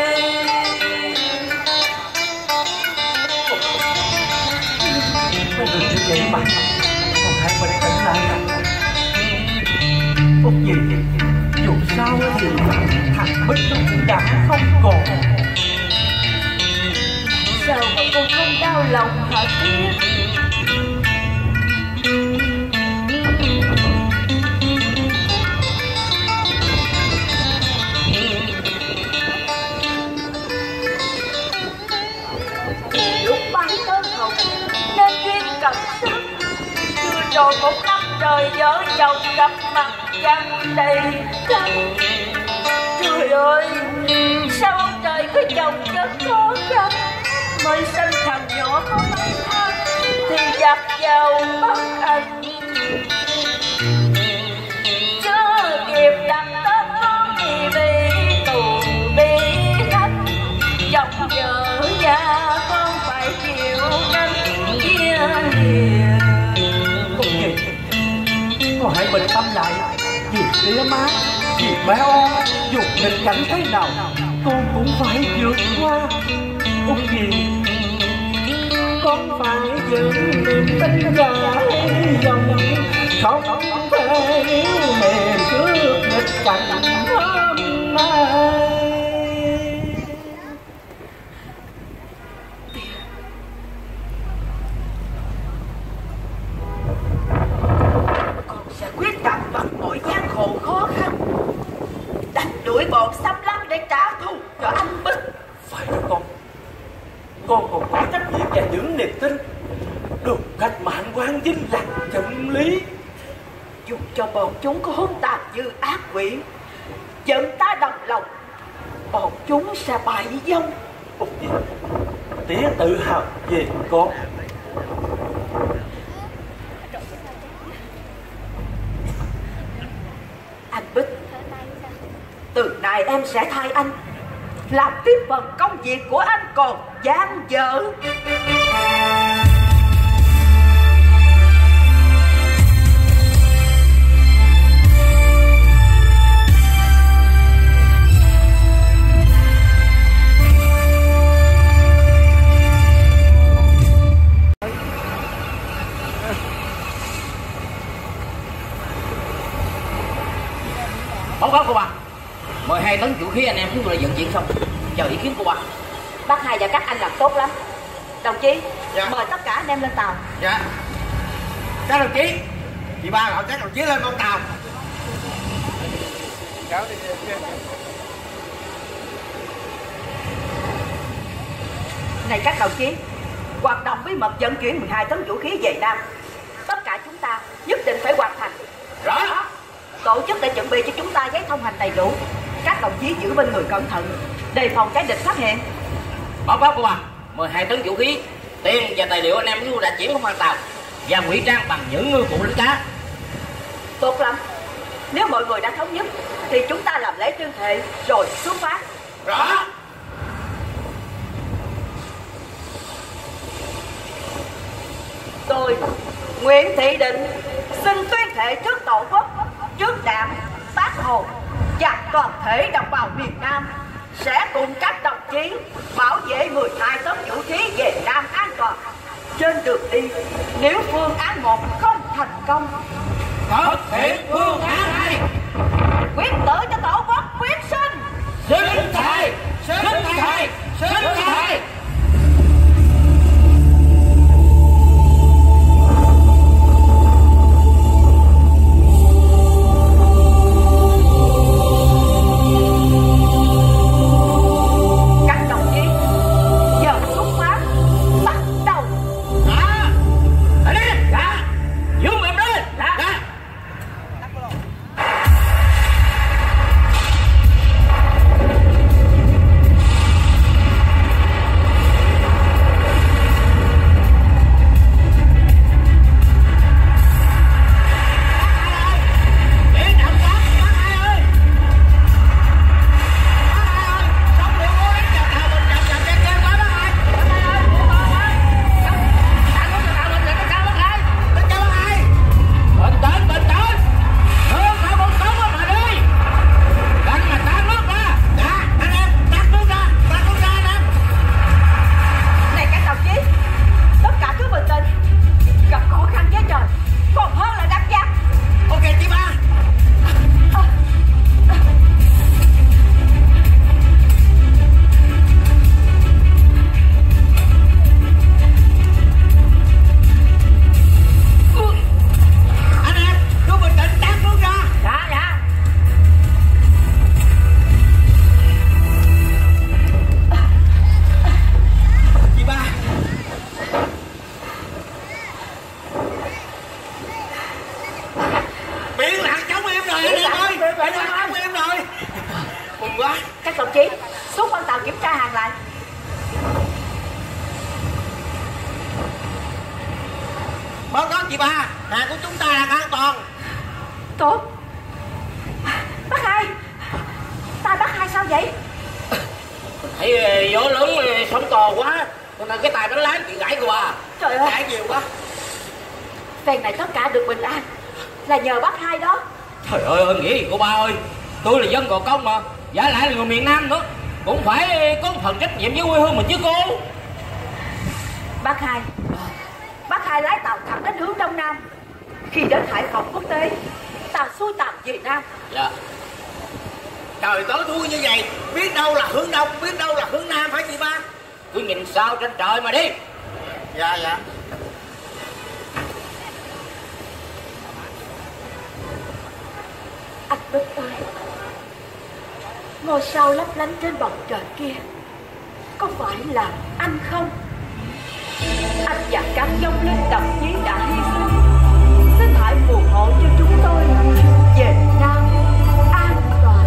Không được như vậy mà, còn hai mình tỉnh lại à. Út gì dù sao thì thằng Bích nó cũng đã không còn. Sao mà con không đau lòng hả Tía? Lúc bấy tớ học nên duyên cầm sắc, chưa rồi một năm trời vợ chồng gặp mặt chẳng đầy căng. Trời ơi, sao ông trời có chồng rất khó khăn, mới sinh thằng nhỏ có mấy tháng thì giặt vào bất anh. Chưa kịp đặt tên con thì bị tù bị khách, chồng vợ già con phải chịu gánh chia lìa. Con gì? Con hãy bình tâm lại. Vì tía má, vì bé On, dù nghịch cảnh thế nào con cũng phải vượt qua. Út gì? Con phải giữ niềm tin và hy vọng, không thể yếu mềm trước nghịch cảnh hôm nay. con còn có trách nhiệm và giữ niềm tin. Đường cách mạng quang vinh là chân lý. Dù cho bọn chúng có hung tàn như ác quỷ, dân ta đồng lòng, bọn chúng sẽ bại vong. Tía tự hào về con. Anh Bích, từ nay em sẽ thay anh làm tiếp phần công việc của anh còn dang dở. Báo cáo cô bà, mười hai tấn vũ khí anh em chúng tôi đã vận chuyển xong, chờ ý kiến cô bà. Bác Hai và các anh làm tốt lắm. Đồng chí, dạ. Mời tất cả anh em lên tàu. Dạ. Các đồng chí, chị ba gọi các đồng chí lên con tàu. Này các đồng chí, hoạt động bí mật vận chuyển mười hai tấn vũ khí về Nam, tất cả chúng ta nhất định phải hoàn thành. Rõ. Tổ chức đã chuẩn bị cho chúng ta giấy thông hành đầy đủ. Các đồng chí giữ bên người cẩn thận, đề phòng cái địch phát hiện. Báo cáo cô bà, mười hai tấn vũ khí, tiền và tài liệu anh em chúng tôi đã chuyển không hoàn tàu và ngụy trang bằng những ngư cụ đánh cá. Tốt lắm. Nếu mọi người đã thống nhất thì chúng ta làm lễ tuyên thệ rồi xuất phát. Rõ. Tôi Nguyễn Thị Định xin tuyên thệ trước Tổ quốc, trước Đảng, Bác Hồ và toàn thể đồng bào miền Nam sẽ cùng các đồng chí bảo vệ mười hai tấn vũ khí về Nam an toàn. Trên đường đi, nếu phương án một không thành công, Thực hiện phương án hai. quyết tử cho Tổ quốc quyết sinh. Sinh thề, sinh thề, sinh thề. Báo cáo chị ba, hàng của chúng ta là an toàn. Tốt. Bác Hai, tay bác Hai sao vậy? Thấy gió lớn sóng to quá, cho nên cái tay bánh lái bị gãy của bà. Trời ơi, Gãy nhiều quá. phen này tất cả được bình an là nhờ bác Hai đó. Trời ơi, ơi nghĩ gì cô ba ơi, tôi là dân Gò Công mà, giả lại là người miền Nam nữa, cũng phải có một phần trách nhiệm với quê hương mình chứ cô. Bác Hai, bác Hai lái tàu thẳng đến hướng Đông Nam. Khi đến Hải Phòng quốc tế, tàu xuôi tàu về Nam. Dạ. Trời tối thui như vậy, biết đâu là hướng Đông, biết đâu là hướng Nam phải chị ba? Cứ nhìn sao trên trời mà đi. Dạ dạ. Anh Bích ơi, ngôi sao lấp lánh trên bầu trời kia có phải là anh không? Anh và các dòng linh đồng chí đã hy sinh, xin hãy phù hộ cho chúng tôi về Nam an toàn.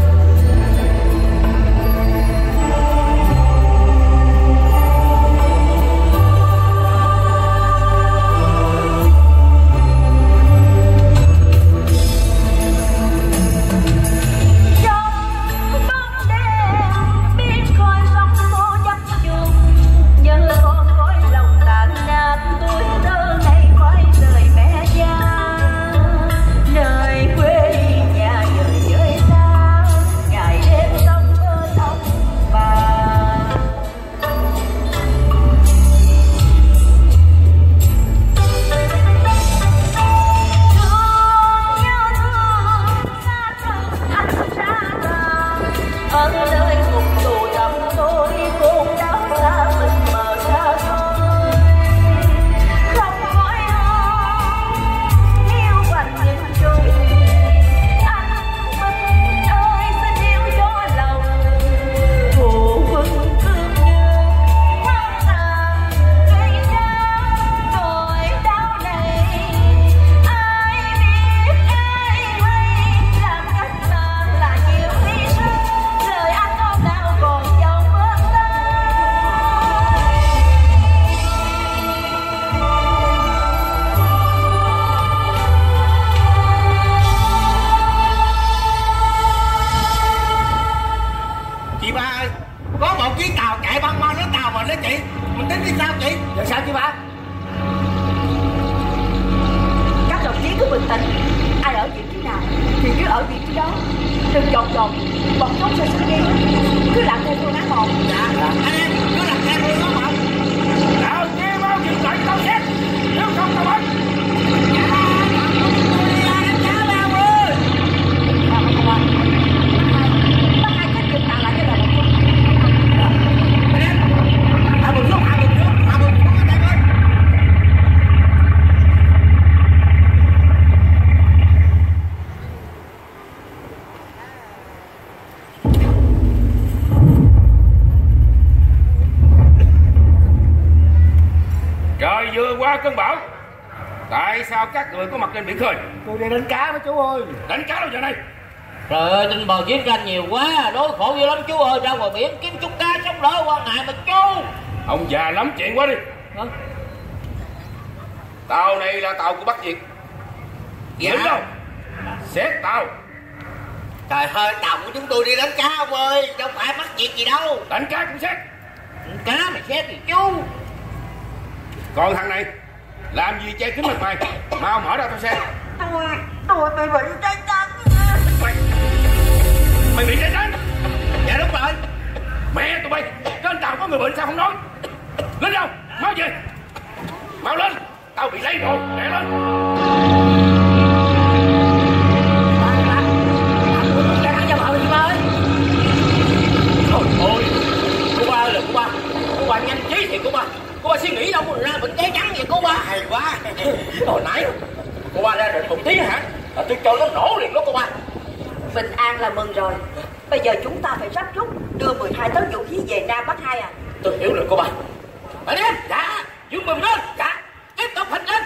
Cơn bão, tại sao các người có mặt trên biển khơi? Tôi đi đánh cá với chú ơi. Đánh cá đâu giờ này? Trời ơi, trên bờ chiến tranh nhiều quá, đối khổ dữ lắm chú ơi. Ra ngoài biển kiếm chút cá sống đỡ quan ngại mà chú. Ông già lắm chuyện quá đi. Hả? Tàu này là tàu của Bắc Việt. Dạ Đúng đâu? Xét tàu. Trời ơi, tàu của chúng tôi đi đánh cá ông ơi, đâu phải Bắc Việt gì đâu. Đánh cá cũng xét. Đánh cá mà xét thì chú. Còn thằng này làm gì che kín mặt mày? Mau mở ra tôi xem. Tôi, tôi bị bệnh tay trắng. Mày, mày bị tay trắng? Dạ đúng rồi. Mẹ tụi bay, trên tàu có người bệnh sao không nói? Lên đâu, mau về. Mau lên, tao bị lấy rồi, lẹ lên. Ôi, cô ba ơi là cô ba. Cô ba nhanh trí thì cô ba. Cô ba suy nghĩ đâu mà ra bệnh cháy trắng vậy cô ba. Hay quá. Hồi nãy cô ba ra định một tí hả? Là tôi cho nó nổ liền đó cô ba. Bình an là mừng rồi. Bây giờ chúng ta phải sắp rút đưa mười hai tấn vũ khí về Nam Bắc hai à. Tôi hiểu rồi cô ba. Anh em, dạ, dương bừng lên, dạ, tiếp tục hành lên.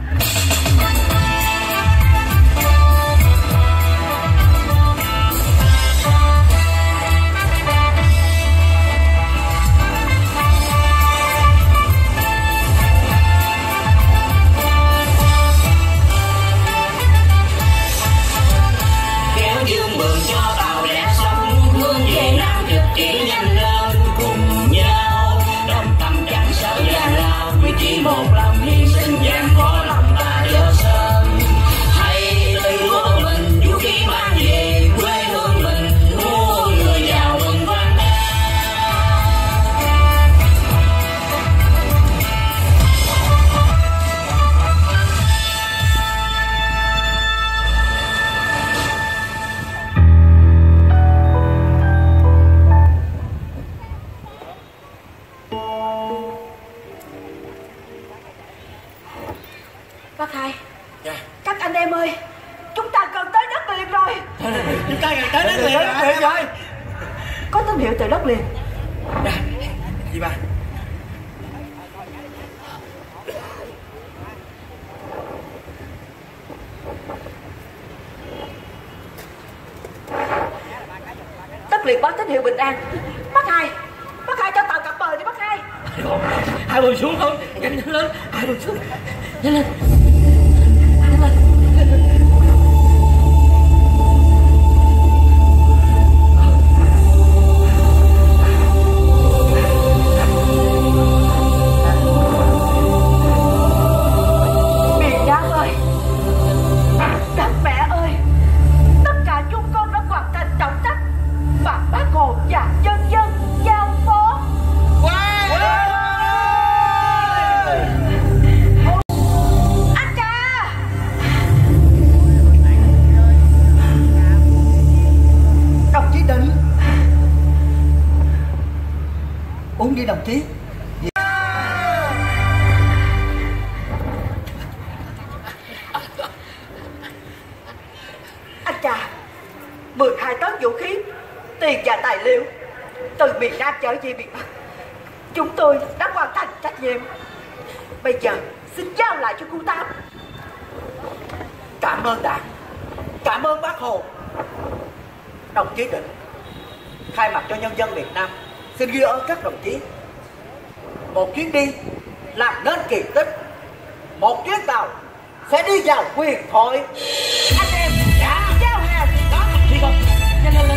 Dương mừng cho tàu đẹp sông hướng về Nam trực chỉ nhanh lên cùng nhau đồng tâm chẳng sợ gian lao vì chỉ một lòng hy sinh gian có lòng ta đưa sơn hay từ của mình vũ khí mang về quê hương mình muôn người giàu mừng quan ta. Bác hai. Dạ. Các anh em ơi, chúng ta gần tới đất liền rồi. Chúng ta gần tới đất liền rồi. Có tín hiệu từ đất liền. Dạ. Chị ba. Tất liền báo tín hiệu bình an. Bác hai, bác hai cho tàu cập bờ đi bác hai. Hai bơi xuống thôi, nhanh nhanh lên, hai bơi xuống, nhanh lên. Miền Nam ơi, các mẹ ơi, tất cả chúng con đã hoàn thành trọng trách mà bác Hồ và nhân dân giao phó. Anh cha, Đồng chí Định. Uống đi đồng chí. anh cha, mười hai tấn vũ khí, tiền và tài liệu từ miền Nam trở về miền Bắc. Chúng tôi đã hoàn thành trách nhiệm. Bây giờ xin giao lại cho cô Tám. Cảm ơn Đảng, cảm ơn Bác Hồ. Đồng chí Định, thay mặt cho nhân dân Việt Nam, xin ghi ơn các đồng chí. Một chuyến đi làm nên kỳ tích, một chuyến tàu sẽ đi vào huyền thoại. Anh em, dạ, giao hàng đó. Đi con, nhanh lên lên.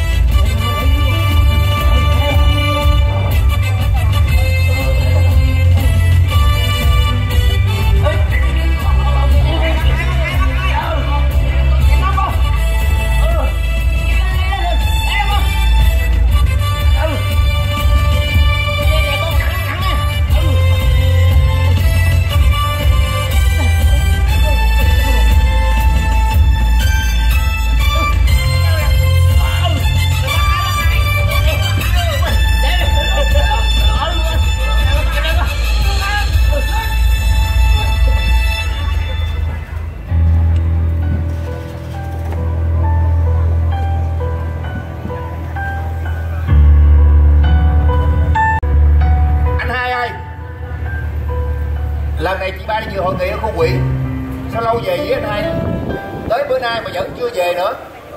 Lần này chị ba đi dự hội nghị ở khu quỹ. Sao lâu về với anh hai? Tới bữa nay mà vẫn chưa về nữa.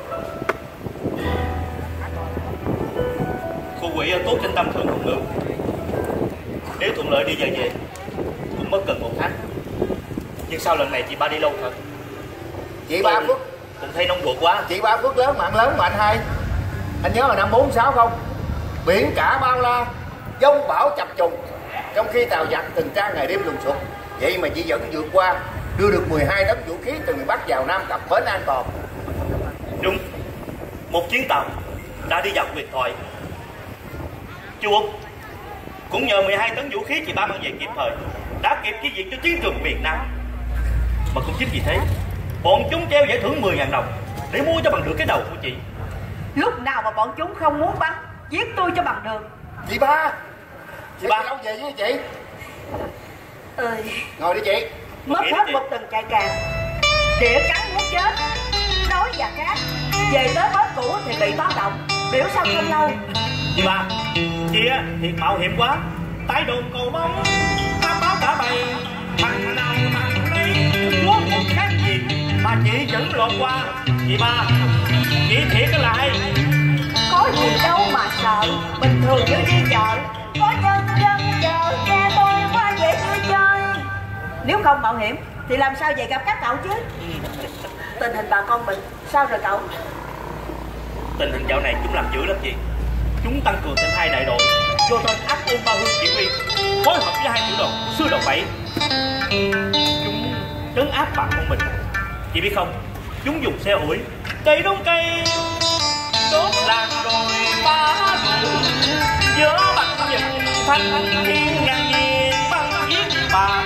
Khu quỹ ở tốt trên tâm thượng hồng ngự. Nếu thuận lợi đi giờ về cũng mất gần một tháng. Nhưng sao lần này chị ba đi lâu thật? Chị ba Phước cũng thấy nóng ruột quá. Chị ba Phước lớn mạng lớn mà anh hai. Anh nhớ là năm bốn sáu không? Biển cả bao la, giông bão chập trùng, trong khi tàu giặc từng tra ngày đêm lùng sục. Vậy mà chị vẫn vượt qua, đưa được mười hai tấn vũ khí từ miền Bắc vào Nam cập bến an toàn. Đúng, một chuyến tàu đã đi vào huyền thoại. Chú Út cũng nhờ mười hai tấn vũ khí chị ba mang về kịp thời, đã kịp chi viện cho chiến trường miền Nam. Mà cũng chính vì thế, bọn chúng treo giải thưởng mười ngàn đồng để mua cho bằng được cái đầu của chị. Lúc nào mà bọn chúng không muốn bắn, giết tôi cho bằng được. Chị ba, chị ba đâu về với chị? Ơi, ngồi đi chị. mất hết một tuần chạy càng, đĩa cắn muốn chết, đói và khát. Về tới bến cũ thì bị báo động, biểu sao không lâu. Chị ba, chị á thì mạo hiểm quá, tái đồn cầu bóng, ta báo cả bầy, thằng nào thằng đây muốn một khác gì mà chị vẫn lọt qua. Chị ba, chị thiệt lại. Có gì đâu mà sợ, bình thường như đi chợ, có nhân dân chờ nghe tôi qua dễ chơi chơi. Nếu không mạo hiểm thì làm sao về gặp các cậu chứ? Tình hình bà con mình sao rồi cậu? Tình hình dạo này chúng làm dữ lắm chị. Chúng tăng cường thêm hai đại đội do tên ác ôn ba hương chỉ huy, phối hợp với hai tiểu đoàn sư đoàn bảy. Chúng trấn áp bà con mình. Chị biết không, chúng dùng xe ủi, cây đốn cây, đốt làng rồi phá rừng, giữa bạch nhật thanh thiên ngang nhiên băng giết bà.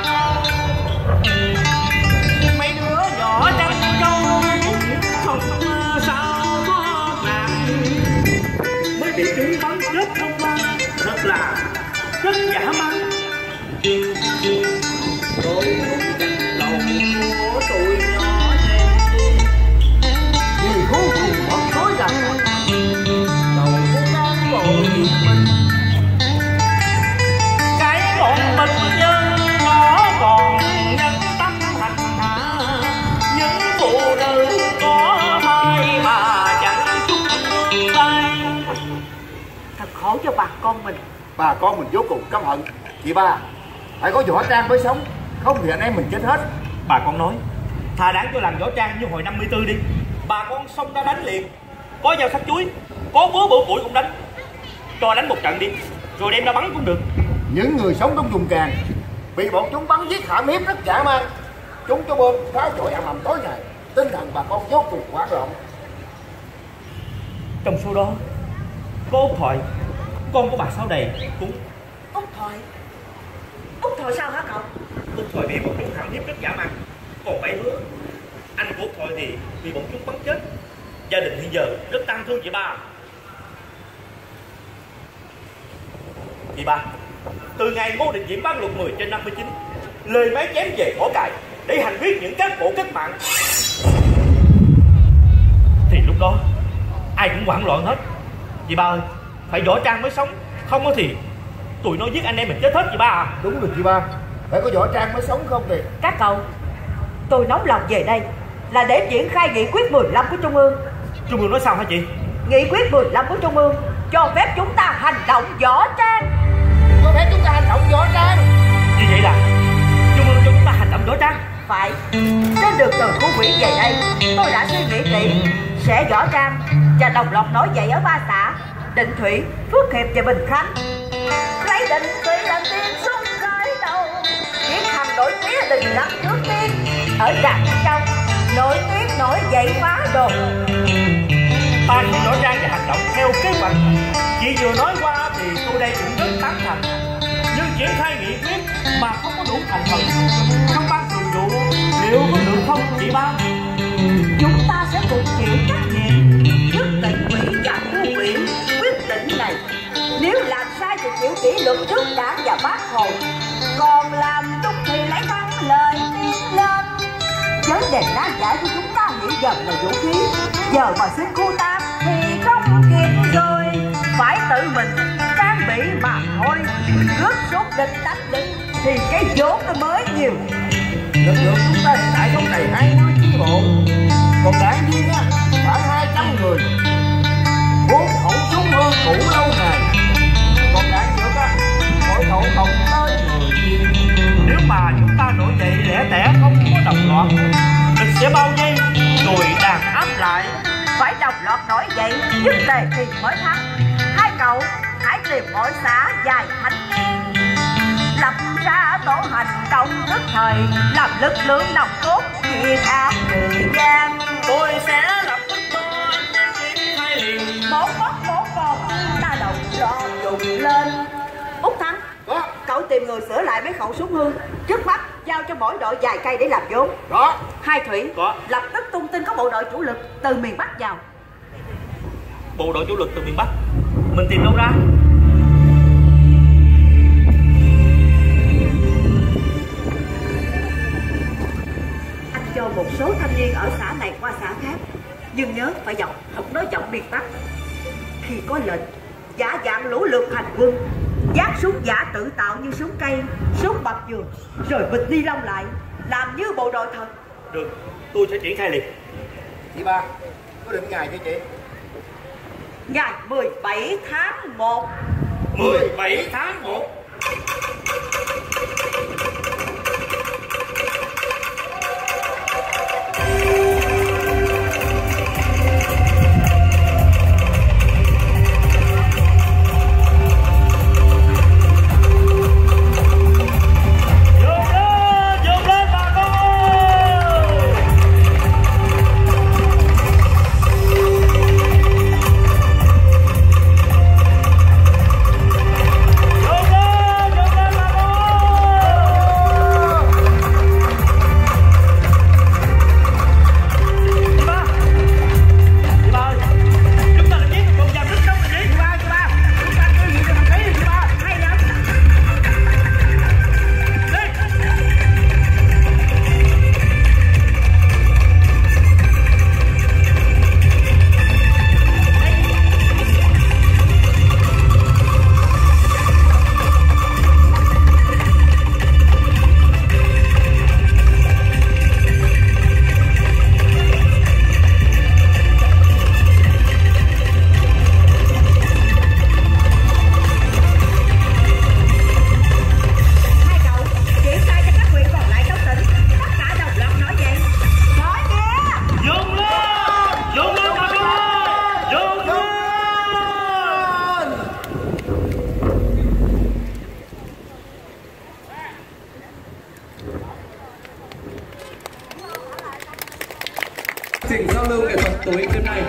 Mấy đứa nhỏ trắng trâu không sao có nạn, mới bị chúng bắn chết không qua, thật là rất dã man. Tôi lòng của tụi nhỏ em vì vô cùng mất tối rằng đầu của cán bộ Việt Minh con mình. Bà con mình vô cùng căm hận. Chị ba, phải có võ trang mới sống, không thì anh em mình chết hết. Bà con nói thà đáng cho làm võ trang như hồi năm mươi tư đi. Bà con xông ra đánh liền, có dao sắc chuối, có búa bổ củi cũng đánh, cho đánh một trận đi rồi đem ra bắn cũng được. Những người sống trong vùng càn bị bọn chúng bắn giết hãm hiếp rất dã man. Chúng cho bom pháo trội ầm ầm tối ngày, tinh thần bà con vô cùng hoảng loạn. Trong số đó có Út Thoại, con của bà Sáu Đầy cũng. Út Thoại? Út Thoại sao hả cậu? Út Thoại bị bọn chúng hãm hiếp rất dã man. Còn bảy đứa anh của Út Thoại thì bị bọn chúng bắn chết. Gia đình hiện giờ rất tang thương chị ba. Chị ba, từ ngày Ngô Đình Diệm ban luật mười trên năm mươi chín, lời máy chém về vỏ cài để hành quyết những cán bộ cách mạng, thì lúc đó ai cũng hoảng loạn hết. Chị ba ơi, phải võ trang mới sống, không thì tụi nó giết anh em mình chết hết chị ba à. Đúng rồi chị ba, phải có võ trang mới sống không thì. Các cậu, tôi nóng lòng về đây là để triển khai nghị quyết mười lăm của Trung ương. Trung ương nói sao hả chị? Nghị quyết mười lăm của Trung ương cho phép chúng ta hành động võ trang. Cho phép chúng ta hành động võ trang. Như vậy là Trung ương cho chúng ta hành động võ trang? Phải. Trên đường từ Phú Mỹ về đây, tôi đã suy nghĩ kỹ, sẽ võ trang và đồng loạt nổi dậy ở ba xã Định Thủy, Phước Hiệp và Bình Khánh. Lấy Định Thủy làm tiên xung khởi đầu, chiến thắng đổi phía Đình Lăng trước tiên. Ở Trạm Trong nổi tiếng nổi dậy phá đồ. Ta chỉ võ trang và hành động theo kế hoạch. Chị vừa nói qua thì tôi đây cũng rất tán thành. Nhưng triển khai nghị quyết mà không có đủ thành phần trong ban thường vụ liệu có được không chị ba? Chúng ta sẽ cùng chịu trách nhiệm trước tỉnh ủy và khu huyện quyết định này. Nếu làm sai thì chịu kỷ luật trước Đảng và Bác Hồ, còn làm đúng thì lấy thắng lợi tiến lên. Vấn đề nan giải của chúng ta hiện giờ là vũ khí. Giờ mà xin khu tam thì không kịp rồi, phải tự mình trang bị mà thôi. Cướp súng địch đánh địch thì cái vốn nó mới nhiều. Lực lượng chúng ta hiện tại trong này hai mươi chi bộ, còn đảng viên á khoảng hai trăm người, bốn khẩu súng hương cũ lâu ngày. Còn đảng trưởng á mỗi khẩu không tới mười viên. Nếu mà chúng ta nổi dậy lẻ tẻ không có đồng loạt, địch sẽ bao vây rồi đàn áp lại. Phải đồng loạt nổi dậy nhất tề thì mới thắng. Hai cậu hãy tìm mỗi xã dài thanh niên, lập ra tổ hành động tức thời, làm lực lượng nòng cốt diệt ác người gian. Tôi sẽ lập tức to anh em triển khai liền. Một bóc một còn ta đồng lo dùng lên. Út Thắng, đó, cậu tìm người sửa lại mấy khẩu súng hương, trước mắt giao cho mỗi đội vài cây để làm vốn. đó. Hai Thủy, có. lập tức tung tin có bộ đội chủ lực từ miền Bắc vào. Bộ đội chủ lực từ miền Bắc mình tìm đâu ra? Anh cho một số thanh niên ở xã này qua xã khác, nhưng nhớ phải giọng, không nói giọng miền Bắc. Khi có lệnh giả dạng lũ lượt hành quân, vác súng giả tự tạo như súng cây, súng bập dừa, rồi bịch ni lông lại, làm như bộ đội thật. Được, tôi sẽ triển khai liền. Chị ba, có định ngày chưa chị? Ngày mười bảy tháng một. mười bảy tháng một. Hãy subscribe cho kênh Ghiền Mì Gõ để không bỏ lỡ tối đêm nay.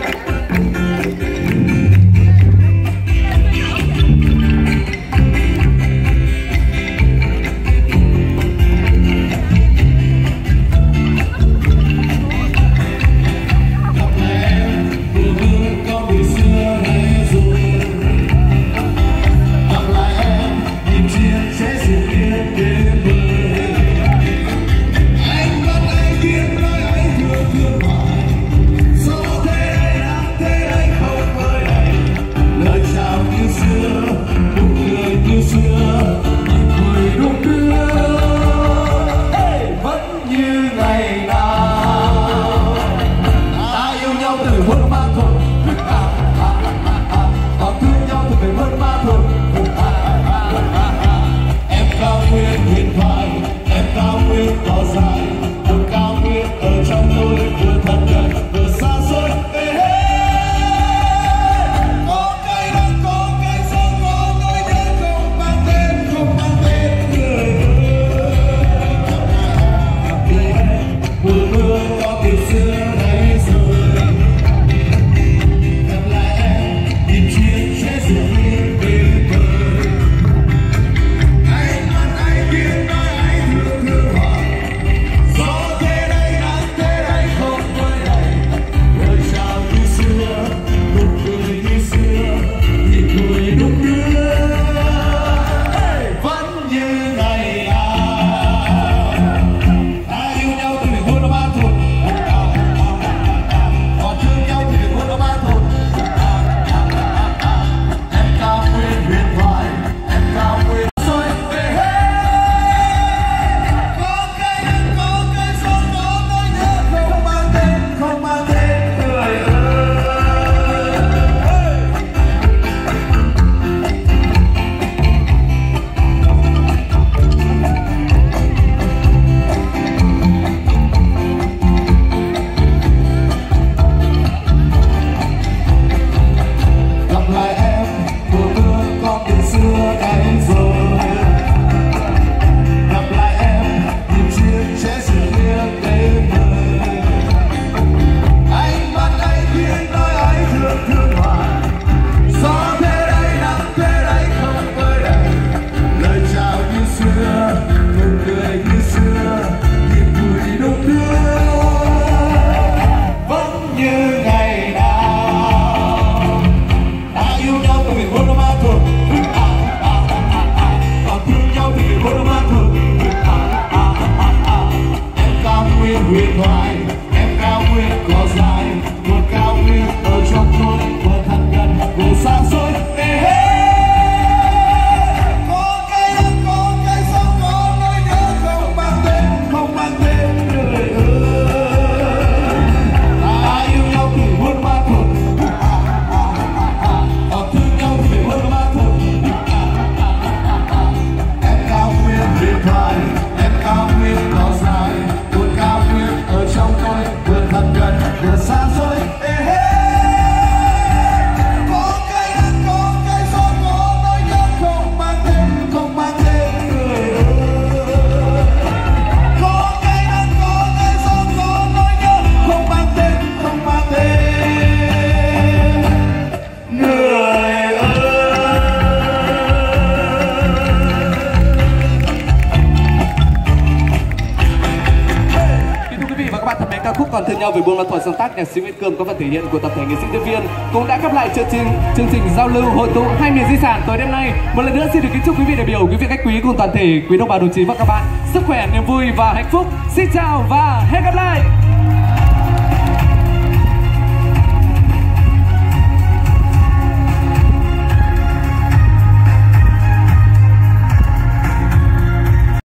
Còn thương nhau về buông loa thuở sáng tác nhạc sĩ Nguyễn Cường có phần thể hiện của tập thể nghệ sĩ tiếp viên cũng đã khép lại chương trình chương trình giao lưu hội tụ hai miền di sản tối đêm nay. Một lần nữa xin được kính chúc quý vị đại biểu, quý vị khách quý cùng toàn thể quý đồng bào đồng chí và các bạn sức khỏe, niềm vui và hạnh phúc. Xin chào và hẹn gặp lại.